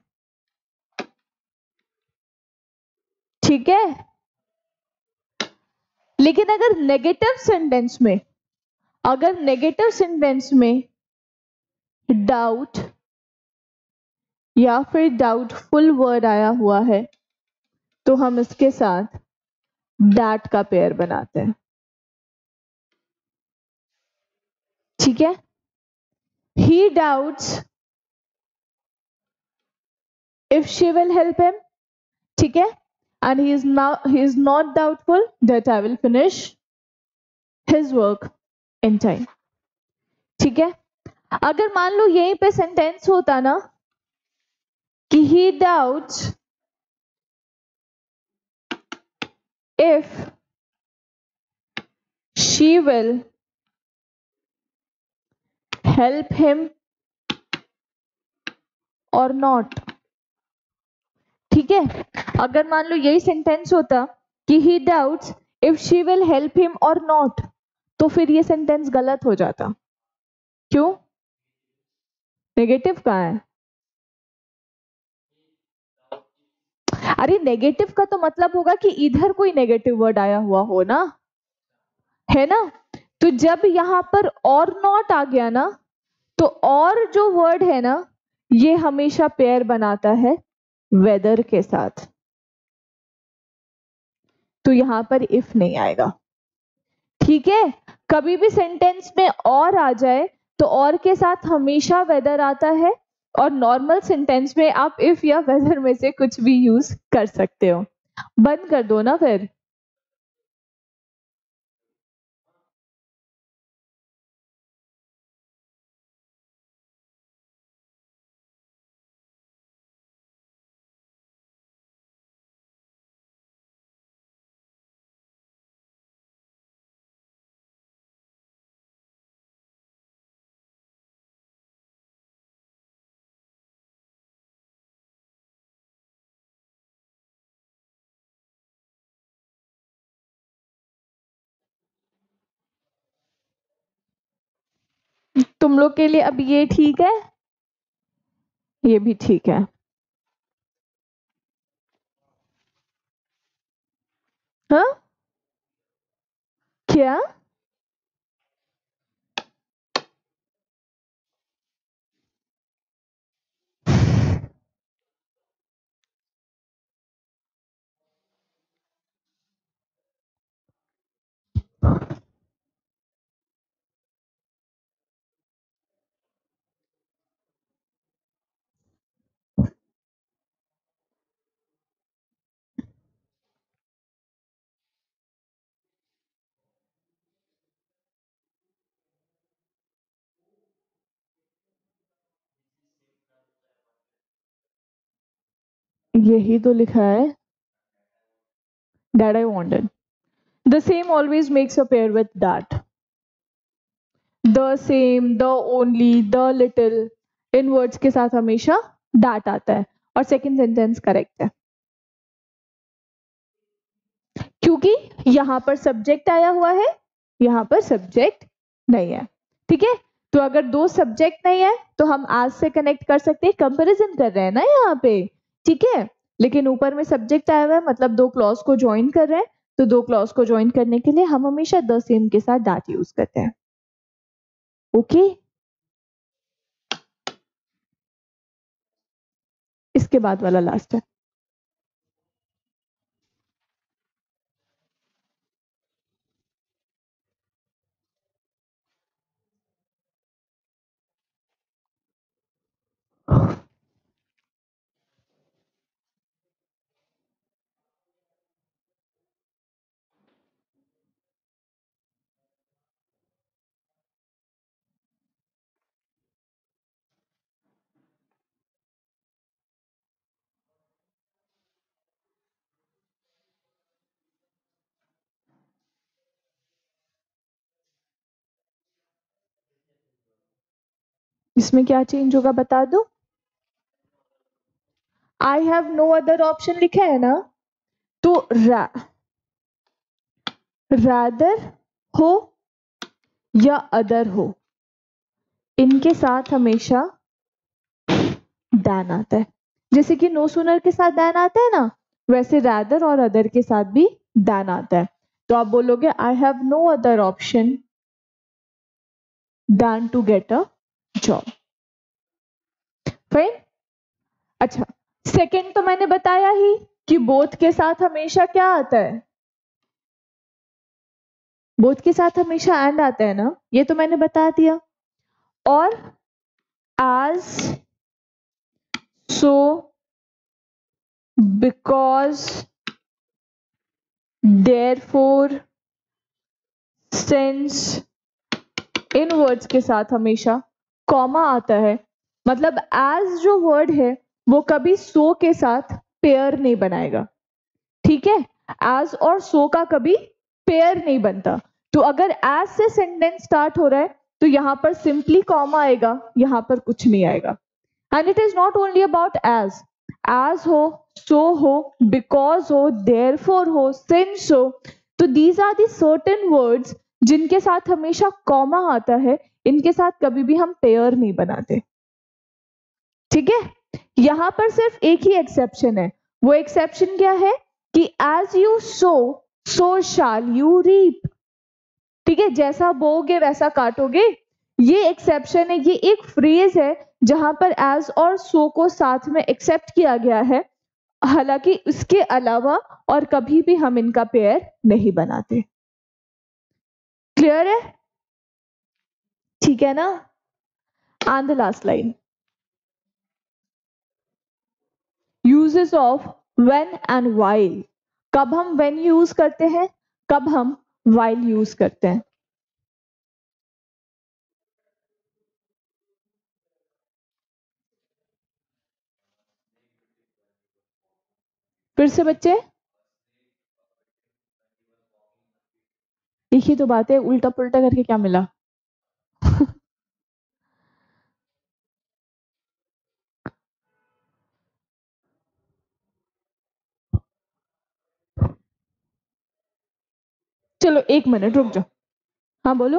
ठीक है, लेकिन अगर नेगेटिव सेंटेंस में अगर नेगेटिव सेंटेंस में डाउट या फिर डाउटफुल वर्ड आया हुआ है तो हम इसके साथ दैट का पेयर बनाते हैं। ठीक है, he doubts if she will help him, ठीक है, and he is not doubtful that I will finish his work in time. ठीक है, अगर मान लो यहीं पे सेंटेंस होता ना कि he doubts if she will help him or not. ठीक है, अगर मान लो यही सेंटेंस होता कि he doubts if she will help him or not, तो फिर ये सेंटेंस गलत हो जाता। क्यों? नेगेटिव कहाँ है? अरे नेगेटिव का तो मतलब होगा कि इधर कोई नेगेटिव वर्ड आया हुआ हो ना, है ना। तो जब यहां पर और नॉट आ गया ना, तो और जो वर्ड है ना ये हमेशा पेयर बनाता है वेदर के साथ, तो यहां पर इफ नहीं आएगा। ठीक है, कभी भी सेंटेंस में और आ जाए तो और के साथ हमेशा वेदर आता है, और नॉर्मल सेंटेंस में आप इफ या वेदर में से कुछ भी यूज कर सकते हो। बंद कर दो ना फिर। तुम लोग के लिए अब ये ठीक है, ये भी ठीक है। हाँ, क्या? यही तो लिखा है, that I wanted. The same always makes a pair with that. The same, the only, the little, इन वर्ड्स के साथ हमेशा that आता है, और सेकंड सेंटेंस करेक्ट है क्योंकि यहां पर सब्जेक्ट आया हुआ है, यहां पर सब्जेक्ट नहीं है। ठीक है, तो अगर दो सब्जेक्ट नहीं है तो हम आज से कनेक्ट कर सकते हैं, कंपैरिजन कर रहे हैं ना यहाँ पे। ठीक है, लेकिन ऊपर में सब्जेक्ट आया हुआ है मतलब दो क्लॉज को ज्वाइन कर रहे हैं, तो दो क्लॉज को ज्वाइन करने के लिए हम हमेशा द सेम के साथ दैट यूज करते हैं। ओके, इसके बाद वाला लास्ट है। इसमें क्या चेंज होगा बता दो। I have no other option लिखा है ना, तो रादर हो या अदर हो, इनके साथ हमेशा दैन आता है। जैसे कि नो सुनर के साथ दैन आता है ना, वैसे रादर और अदर के साथ भी दैन आता है। तो आप बोलोगे I have no other option than to get a job. Fine. अच्छा, सेकंड तो मैंने बताया ही कि बोथ के साथ हमेशा क्या आता है, बोथ के साथ हमेशा एंड आता है ना, ये तो मैंने बता दिया. और as, so, because, therefore, since, इन वर्ड्स के साथ हमेशा कॉमा आता है. मतलब एज जो वर्ड है वो कभी सो के साथ पेयर नहीं बनाएगा. ठीक है, एज और सो का कभी पेयर नहीं बनता. तो अगर एज से सेंटेंस स्टार्ट हो रहा है तो यहां पर सिंपली कॉमा आएगा, यहां पर कुछ नहीं आएगा. And it is not only about as हो, सो हो, बिकॉज हो, देयरफॉर हो, सिंस हो. तो these are the certain words जिनके साथ हमेशा कॉमा आता है, इनके साथ कभी भी हम पेयर नहीं बनाते. ठीक है, यहां पर सिर्फ एक ही एक्सेप्शन है. वो एक्सेप्शन क्या है कि as you sow shall you reap. ठीक है, जैसा बोओगे वैसा काटोगे. ये एक्सेप्शन है, ये एक फ्रेज है जहां पर एज और सो को साथ में एक्सेप्ट किया गया है. हालांकि इसके अलावा और कभी भी हम इनका पेयर नहीं बनाते. क्लियर है? ठीक है ना. And the last line, uses of when and while. कब हम व्हेन यूज करते हैं, कब हम व्हाइल यूज करते हैं. फिर से बच्चे, एक ही तो बात है, उल्टा पुल्टा करके क्या मिला. चलो एक मिनट रुक जाओ. हाँ बोलो.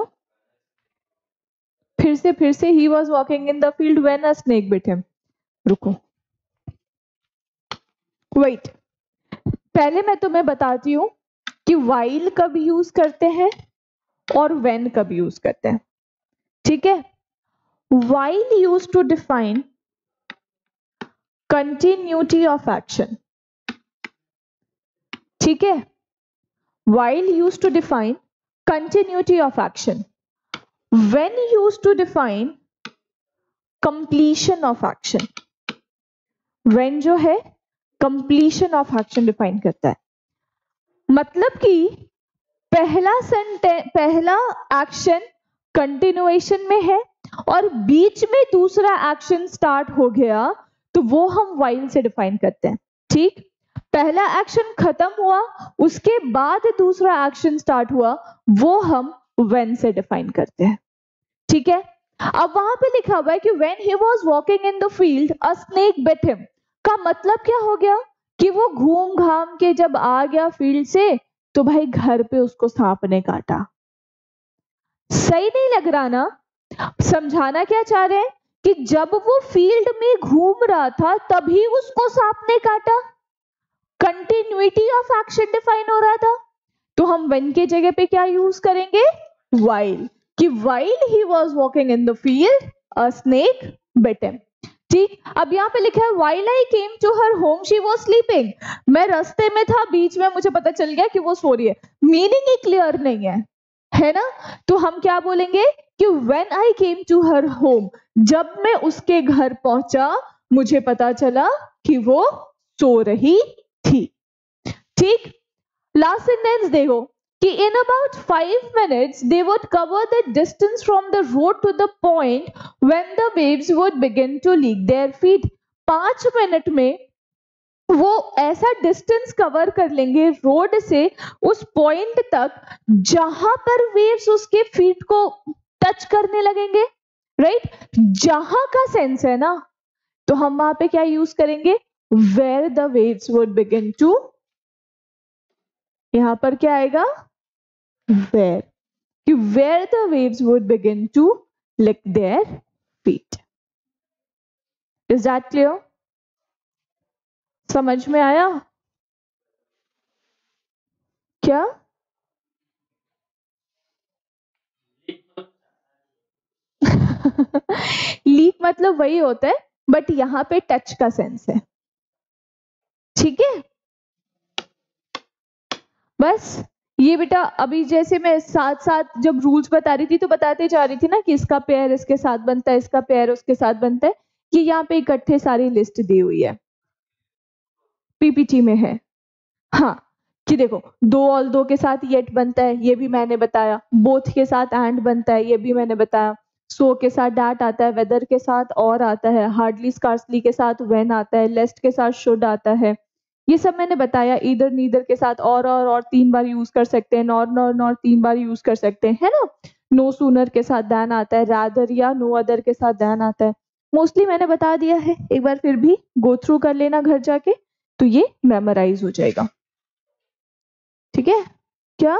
फिर से he was walking in the field when a snake bit him. रुको, वेट. पहले मैं तुम्हें बताती हूँ कि वाइल कब यूज करते हैं और व्हेन कब यूज करते हैं. ठीक है, while use to define continuity of action. ठीक है, while used to define continuity of action, when used to define completion of action. when जो है completion of action define करता है. मतलब कि पहला एक्शन कंटिन्यूएशन में है और बीच में दूसरा एक्शन स्टार्ट हो गया तो वो हम while से डिफाइन करते हैं. ठीक, पहला एक्शन खत्म हुआ उसके बाद दूसरा एक्शन स्टार्ट हुआ, वो हम व्हेन से डिफाइन करते हैं. ठीक है, अब वहां पे लिखा हुआ है कि when he was walking in the field a snake bit him. का मतलब क्या हो गया कि वो घूम घाम के जब आ गया फील्ड से तो भाई घर पे उसको सांप ने काटा. सही नहीं लग रहा ना. समझाना क्या चाह रहे हैं कि जब वो फील्ड में घूम रहा था तभी उसको सांप ने काटा. कंटिन्यूटी ऑफ एक्शन डिफाइन हो रहा था तो हम व्हेन के जगह पे क्या यूज करेंगे, while. कि while he was walking in the field a snake bit him. ठीक, अब यहाँ पे लिखा है while I came to her home she was sleeping. मैं रास्ते में था, बीच में मुझे पता चल गया कि वो सो रही है. मीनिंग ही क्लियर नहीं है ना. तो हम क्या बोलेंगे कि when I came to her home, जब मैं उसके घर पहुंचा मुझे पता चला कि वो सो रही थी. ठीक, लास्ट सेंटेंस देखो कि in about 5 minutes they would cover the distance from the road to the point when the waves would begin to lick their feet. 5 minute में वो ऐसा डिस्टेंस कवर कर लेंगे रोड से उस पॉइंट तक जहां पर वेव्स उसके फीट को टच करने लगेंगे. राइट, जहां का सेंस है ना, तो हम वहां पे क्या यूज करेंगे, where the waves would begin to. यहां पर क्या आएगा, where. कि where the waves would begin to lick their feet. Is that clear? समझ में आया क्या. लीक मतलब वही होता है, बट यहाँ पे टच का सेंस है, ठीक है। बस ये बेटा अभी जैसे मैं साथ साथ जब रूल्स बता रही थी तो बताते जा रही थी ना कि इसका पेयर इसके साथ बनता है, इसका पेयर उसके साथ बनता है। ये यहाँ पे इकट्ठे सारी लिस्ट दी हुई है, पीपीटी में है। हाँ, कि देखो दो ऑल दो के साथ येट बनता है, ये भी मैंने बताया। बोथ के साथ एंड बनता है, ये भी मैंने बताया। सो के साथ डैट आता है, वेदर के साथ और आता है, हार्डली स्कार्सली के साथ व्हेन आता है, लेस्ट के साथ शुड आता है। ये सब मैंने बताया। ईदर नीदर के साथ और 3 बार यूज कर सकते हैं, नॉर 3 बार यूज कर सकते हैं, है ना। नो सूनर के साथ दैन आता है, रादर या नो अदर के साथ दैन आता है। मोस्टली मैंने बता दिया है, एक बार फिर भी गो थ्रू कर लेना घर जाके, तो ये मेमोराइज हो जाएगा, ठीक है। क्या?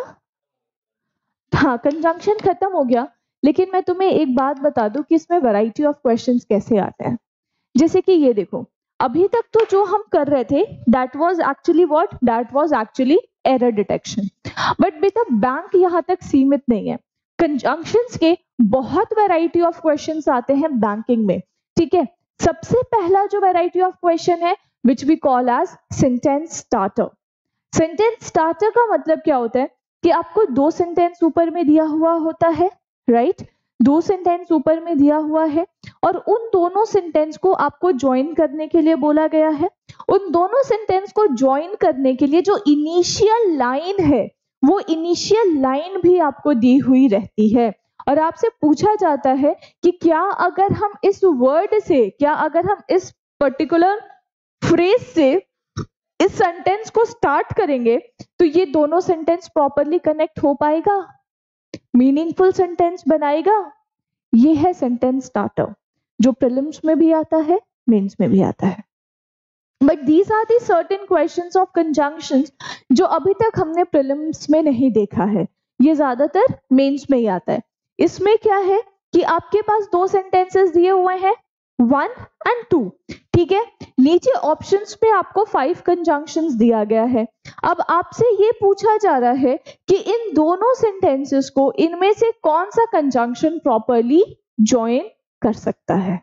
हाँ, कंजंक्शन खत्म हो गया, लेकिन मैं तुम्हें एक बात बता दूं कि इसमें वैरायटी ऑफ क्वेश्चंस कैसे आते हैं। जैसे कि ये देखो, अभी तक तो जो हम कर रहे थे that was actually what, that was actually error detection. But बेटा बैंक यहाँ तक सीमित नहीं है, कंजंक्शंस के बहुत वैरायटी ऑफ क्वेश्चंस आते हैं बैंकिंग में, ठीक है। सबसे पहला जो वैरायटी ऑफ क्वेश्चन है which we call as sentence starter. Sentence starter का मतलब क्या होता है कि आपको 2 सेंटेंस ऊपर में दिया हुआ होता है, राइट। 2 सेंटेंस ऊपर में दिया हुआ है और उन दोनों सेंटेंस को आपको ज्वाइन करने के लिए बोला गया है। उन दोनों सेंटेंस को ज्वाइन करने के लिए जो इनिशियल लाइन है, वो इनिशियल लाइन भी आपको दी हुई रहती है। और आपसे पूछा जाता है कि क्या अगर हम इस वर्ड से, क्या अगर हम इस पर्टिकुलर फ्रेज से इस सेंटेंस को स्टार्ट करेंगे तो ये दोनों सेंटेंस प्रॉपरली कनेक्ट हो पाएगा, मीनिंगफुल सेंटेंस बनाएगा। ये है सेंटेंस स्टार्टर, जो प्रीलिम्स में भी आता है, मेंस में भी आता है। But these are the certain questions of conjunctions जो अभी तक हमने प्रीलिम्स में नहीं देखा है, ये ज्यादातर मेंस में ही आता है। इसमें क्या है कि आपके पास 2 सेंटेंसेस दिए हुए हैं, 1 and 2, ठीक है। नीचे ऑप्शंस पे आपको 5 कंजंक्शंस दिया गया है। अब आपसे ये पूछा जा रहा है कि इन दोनों सेंटेंसेस को इनमें से कौन सा कंजंक्शन प्रॉपरली ज्वाइन कर सकता है,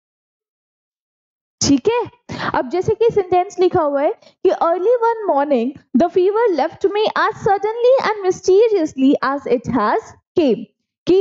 ठीक है। अब जैसे कि सेंटेंस लिखा हुआ है कि early one morning the fever left me as suddenly and mysteriously as it has came, कि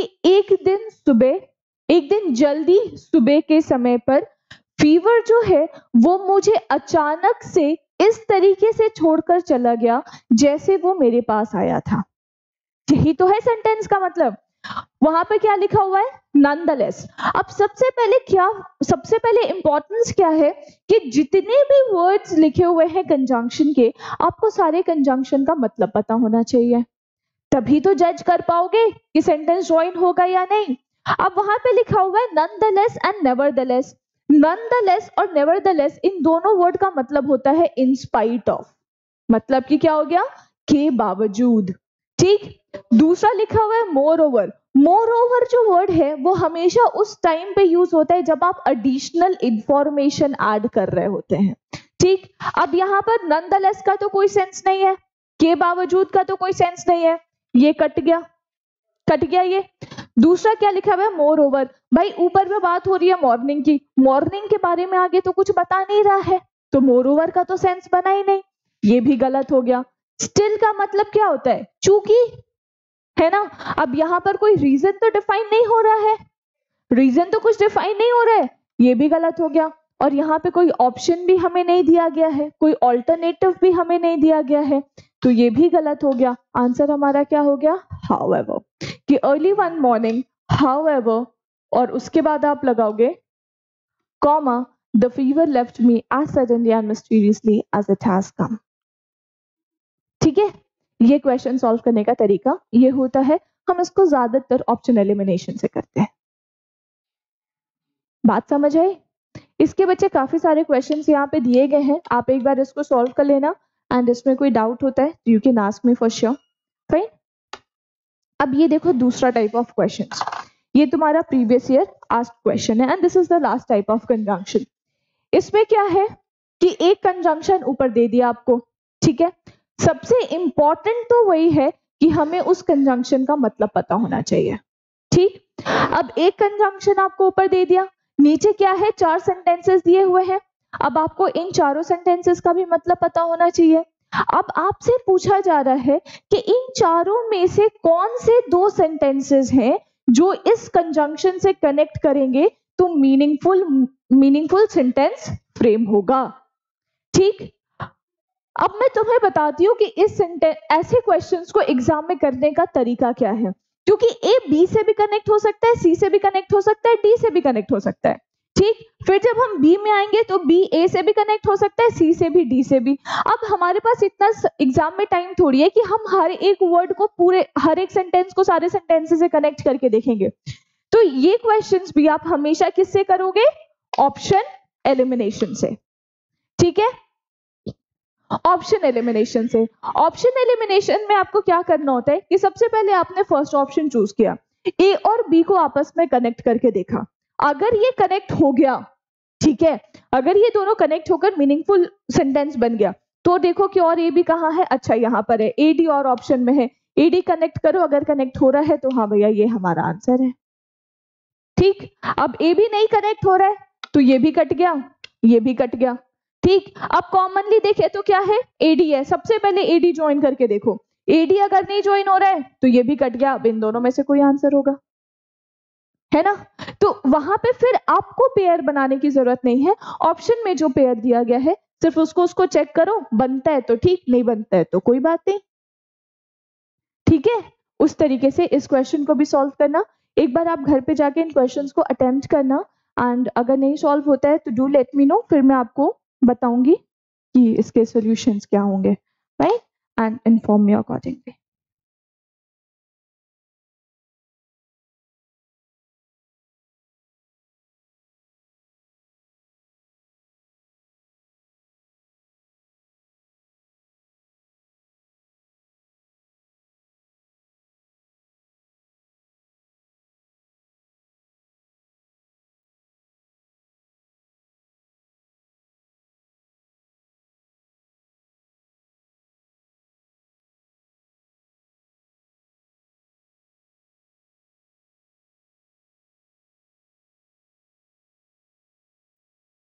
एक दिन जल्दी सुबह के समय पर फीवर जो है वो मुझे अचानक से इस तरीके से छोड़कर चला गया जैसे वो मेरे पास आया था। यही तो है सेंटेंस का मतलब। वहां पे क्या लिखा हुआ है, नॉनदलेस। अब सबसे पहले इंपॉर्टेंस क्या है कि जितने भी वर्ड्स लिखे हुए हैं कंजंक्शन के, आपको सारे कंजंक्शन का मतलब पता होना चाहिए, तभी तो जज कर पाओगे कि सेंटेंस ज्वाइन होगा या नहीं। अब वहां पे लिखा हुआ है नॉनदलेस एंड नेवरदलेस। नॉनदलेस और नेवरदलेस इन दोनों वर्ड का मतलब होता है इन स्पाइट ऑफ, मतलब कि क्या हो गया, के बावजूद, ठीक। दूसरा लिखा हुआ है मोर ओवर। मोर ओवर जो वर्ड है वो हमेशा उस टाइम पे यूज होता है जब आप एडिशनल इंफॉर्मेशन ऐड कर रहे होते हैं, ठीक। अब यहाँ पर नॉनदलेस का तो कोई सेंस नहीं है, के बावजूद का तो कोई सेंस नहीं है, ये कट गया ये। दूसरा क्या लिखा हुआ है, मोर ओवर। भाई ऊपर में बात हो रही है मॉर्निंग की, मॉर्निंग के बारे में आगे तो कुछ बता नहीं रहा है, तो मोर ओवर का तो सेंस बना ही नहीं, ये भी गलत हो गया। स्टिल का मतलब क्या होता है, चूंकि, है ना। अब यहाँ पर कोई रीजन तो डिफाइन नहीं हो रहा है, रीजन तो कुछ डिफाइन नहीं हो रहा है, ये भी गलत हो गया। और यहाँ पे कोई ऑप्शन भी हमें नहीं दिया गया है, कोई ऑल्टरनेटिव भी हमें नहीं दिया गया है, तो ये भी गलत हो गया। आंसर हमारा क्या हो गया, हाउएवर, कि अर्ली वन मॉर्निंग हाउएवर, और उसके बाद आप लगाओगे comma the fever left me as suddenly and mysteriously as it has come, ठीक है। ये क्वेश्चन सॉल्व करने का तरीका ये होता है, हम इसको ज्यादातर ऑप्शन एलिमिनेशन से करते हैं। बात समझ आई? इसके बच्चे काफी सारे क्वेश्चंस यहाँ पे दिए गए हैं, आप एक बार इसको सॉल्व कर लेना, एंड इसमें कोई डाउट होता है you can ask me for sure, fine. अब ये देखो दूसरा टाइप ऑफ क्वेश्चंस, ये तुम्हारा प्रीवियस ईयर आस्क्ड क्वेश्चन है, and this is the last type of conjunction. इसमें क्या है कि एक कंजंक्शन ऊपर दे दिया आपको, ठीक है। सबसे इंपॉर्टेंट तो वही है कि हमें उस कंजंक्शन का मतलब पता होना चाहिए, ठीक, अब एक कंजंक्शन आपको ऊपर दे दिया, नीचे क्या है, 4 सेंटेंसेस दिए हुए हैं। अब आपको इन चारों सेंटेंसेस का भी मतलब पता होना चाहिए। अब आपसे पूछा जा रहा है कि इन चारों में से कौन से 2 सेंटेंसेस हैं जो इस कंजंक्शन से कनेक्ट करेंगे तो मीनिंगफुल सेंटेंस फ्रेम होगा। ठीक, अब मैं तुम्हें बताती हूँ कि इस ऐसे क्वेश्चंस को एग्जाम में करने का तरीका क्या है, क्योंकि ए बी से भी कनेक्ट हो सकता है, सी से भी कनेक्ट हो सकता है, डी से भी कनेक्ट हो सकता है। ठीक, फिर जब हम बी में आएंगे तो बी ए से भी कनेक्ट हो सकता है, सी से भी, डी से भी। अब हमारे पास इतना एग्जाम में टाइम थोड़ी है कि हम हर एक वर्ड को पूरे हर एक सेंटेंस को सारे सेंटेंसेस से कनेक्ट करके देखेंगे। तो ये क्वेश्चंस भी आप हमेशा किससे करोगे, ऑप्शन एलिमिनेशन से। ठीक है, ऑप्शन एलिमिनेशन से। ऑप्शन एलिमिनेशन में आपको क्या करना होता है कि सबसे पहले आपने फर्स्ट ऑप्शन चूज किया, ए और बी को आपस में कनेक्ट करके देखा, अगर ये कनेक्ट हो गया, ठीक है, अगर ये दोनों कनेक्ट होकर मीनिंगफुल सेंटेंस बन गया तो देखो कि और ए बी कहाँ है, अच्छा यहाँ पर है, ए डी और ऑप्शन में है, ए डी कनेक्ट करो, अगर कनेक्ट हो रहा है तो हाँ भैया ये हमारा आंसर है। ठीक, अब ए भी नहीं कनेक्ट हो रहा है तो ये भी कट गया, ये भी कट गया। ठीक, अब कॉमनली देखे तो क्या है, एडी है, सबसे पहले एडी ज्वाइन करके देखो, एडी अगर नहीं ज्वाइन हो रहा है तो ये भी कट गया, अब इन दोनों में से कोई आंसर होगा, है ना। तो वहां पे फिर आपको पेयर बनाने की जरूरत नहीं है, ऑप्शन में जो पेयर दिया गया है सिर्फ उसको चेक करो, बनता है तो ठीक, नहीं बनता है तो कोई बात नहीं। ठीक है, उस तरीके से इस क्वेश्चन को भी सॉल्व करना। एक बार आप घर पे जाके इन क्वेश्चंस को अटेम्प्ट करना, एंड अगर नहीं सॉल्व होता है तो डू लेट मी नो, फिर मैं आपको बताऊंगी कि इसके सॉल्यूशंस क्या होंगे, right, and inform me accordingly.